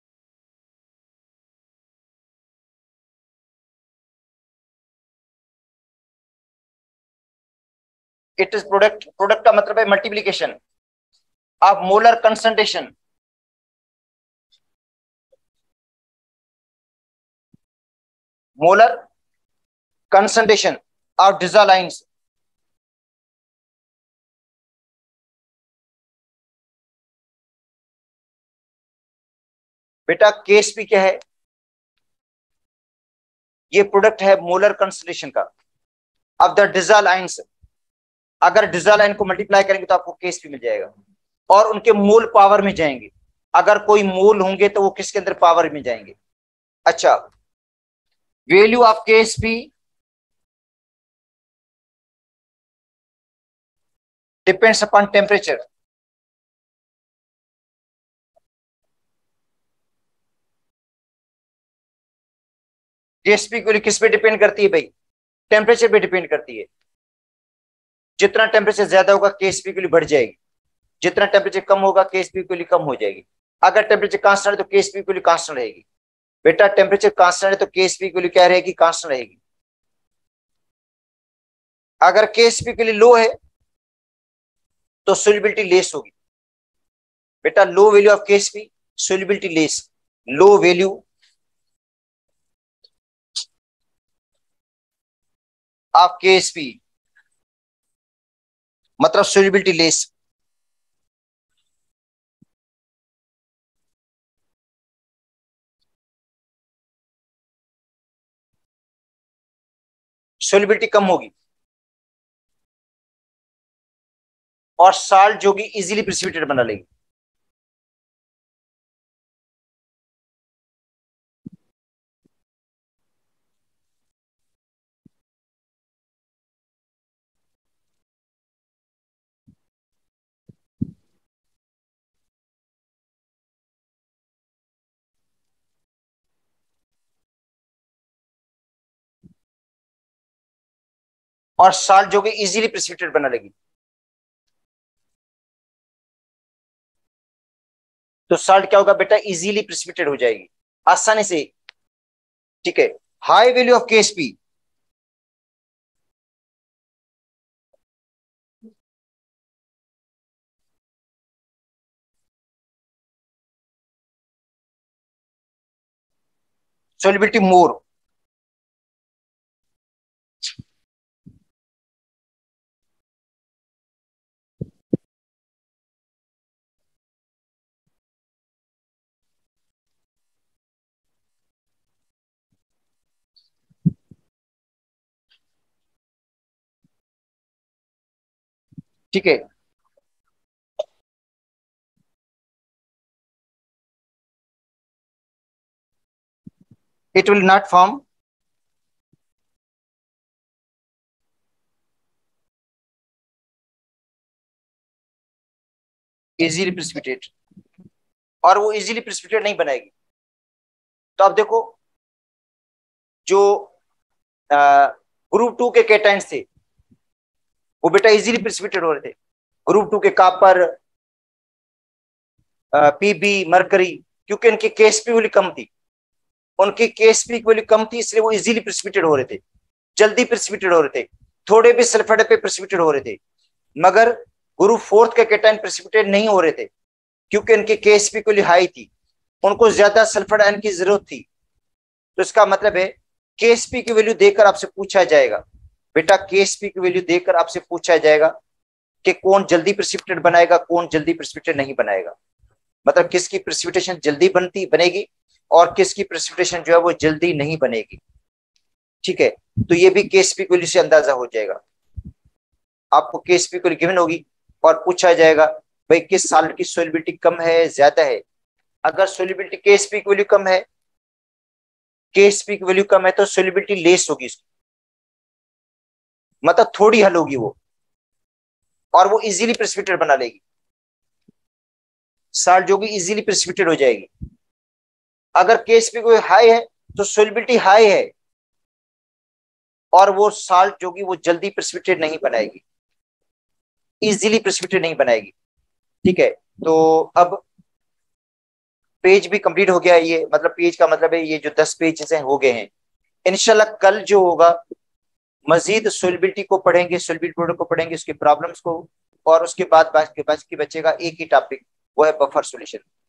S1: इट इज प्रोडक्ट, प्रोडक्ट का मतलब है multiplication of molar concentration, molar concentration of dissolved ions. बेटा KSP क्या है, ये प्रोडक्ट है मोलर कंसंट्रेशन का ऑफ द डिजालाइंस। अगर डिजालाइन को मल्टीप्लाई करेंगे तो आपको KSP मिल जाएगा, और उनके मूल पावर में जाएंगे, अगर कोई मूल होंगे तो वो किसके अंदर पावर में जाएंगे। अच्छा, value of KSP depends upon temperature. KSP किस पे डिपेंड करती है भाई, टेम्परेचर पे डिपेंड करती है। जितना टेम्परेचर ज्यादा होगा KSP की बढ़ जाएगी, जितना टेम्परेचर कम होगा KSP की कम हो जाएगी। अगर टेम्परेचर कांस्टेंट है तो KSP की कांस्टेंट रहेगी। बेटा टेम्परेचर कांस्टेंट है तो केएसपी की वैल्यू क्या रहेगी, कांस्टेंट रहेगी। अगर केएसपी के लिए लो है तो सोल्युबिलिटी लेस होगी। बेटा low value of KSP, solubility less. Low value of KSP मतलब सोल्युबिलिटी लेस। सोल्युबिलिटी कम होगी और साल्ट जो कि इजीली प्रिसिपिटेट बना लेगी। और साल्ट जो कि इजीली प्रिसिपिटेट बना लेगी। तो साल्ट क्या होगा बेटा, इजीली प्रिसिपिटेट हो जाएगी आसानी से। ठीक है, high value of KSP, solubility more. ठीक है, it will not form easily precipitate, और वो इजीली प्रिसिपिटेट नहीं बनाएगी। तो अब देखो, जो ग्रुप टू के कैटायंस थे वो बेटा इजीली प्रिसिपिटेट हो रहे थे। ग्रुप टू के कापर, पीबी, मरकरी, क्योंकि इनकी केएसपी वैल्यू कम थी। उनकी केएसपी की वैल्यू कम थी इसलिए वो इजीली प्रिसिपिटेट हो रहे थे, जल्दी प्रिसिपिटेट हो रहे थे, थोड़े भी सल्फेट पे प्रिसिपिटेट हो रहे थे। मगर ग्रुप फोर्थ के कैटायन प्रिसिपिटेट नहीं हो रहे थे क्योंकि इनकी केएसपी की वैल्यू हाई थी, उनको ज्यादा सल्फर आयन की जरूरत थी। तो इसका मतलब है केएसपी की वैल्यू देकर आपसे पूछा जाएगा, बेटा केएसपी की वैल्यू देकर आपसे पूछा जाएगा कि कौन जल्दी प्रेसिपिटेट बनाएगा, कौन जल्दी प्रेसिपिटेट नहीं बनाएगा। मतलब किसकी प्रेसिपिटेशन जल्दी बनेगी और किसकी प्रेसिपिटेशन जो है वो जल्दी नहीं बनेगी। ठीक है, तो ये भी केएसपी की वैल्यू से अंदाजा हो जाएगा। आपको केएसपी की वैल्यू गिवन होगी और पूछा जाएगा भाई किस सॉल्ट की सोल्युबिलिटी कम है, ज्यादा है। अगर सोल्युबिलिटी केएसपी की वैल्यू कम है, केएसपी की वैल्यू कम है तो सोल्युबिलिटी लेस होगी इसकी, मतलब थोड़ी हल होगी वो, और वो इजीली प्रेसिपिटेट बना लेगी। साल्ट जो कि इजीली प्रेसिपिटेट हो जाएगी। अगर केएसपी कोई हाई है तो सोल्युबिलिटी हाई है और वो साल्ट जो कि वो जल्दी प्रेसिपिटेट नहीं बनाएगी, इजीली प्रेसिपिटेट नहीं बनाएगी। ठीक है, तो अब पेज भी कंप्लीट हो गया है। ये मतलब पेज का मतलब है ये जो 10 पेज हैं हो गए हैं। इंशाल्लाह कल जो होगा मजीद सोल्युबिलिटी को पढ़ेंगे, सोल्युबिलिटी प्रोडक्ट को पढ़ेंगे, उसके प्रॉब्लम्स को, और उसके बाद बाकी बचेगा एक ही टॉपिक, वो है बफर सॉल्यूशन।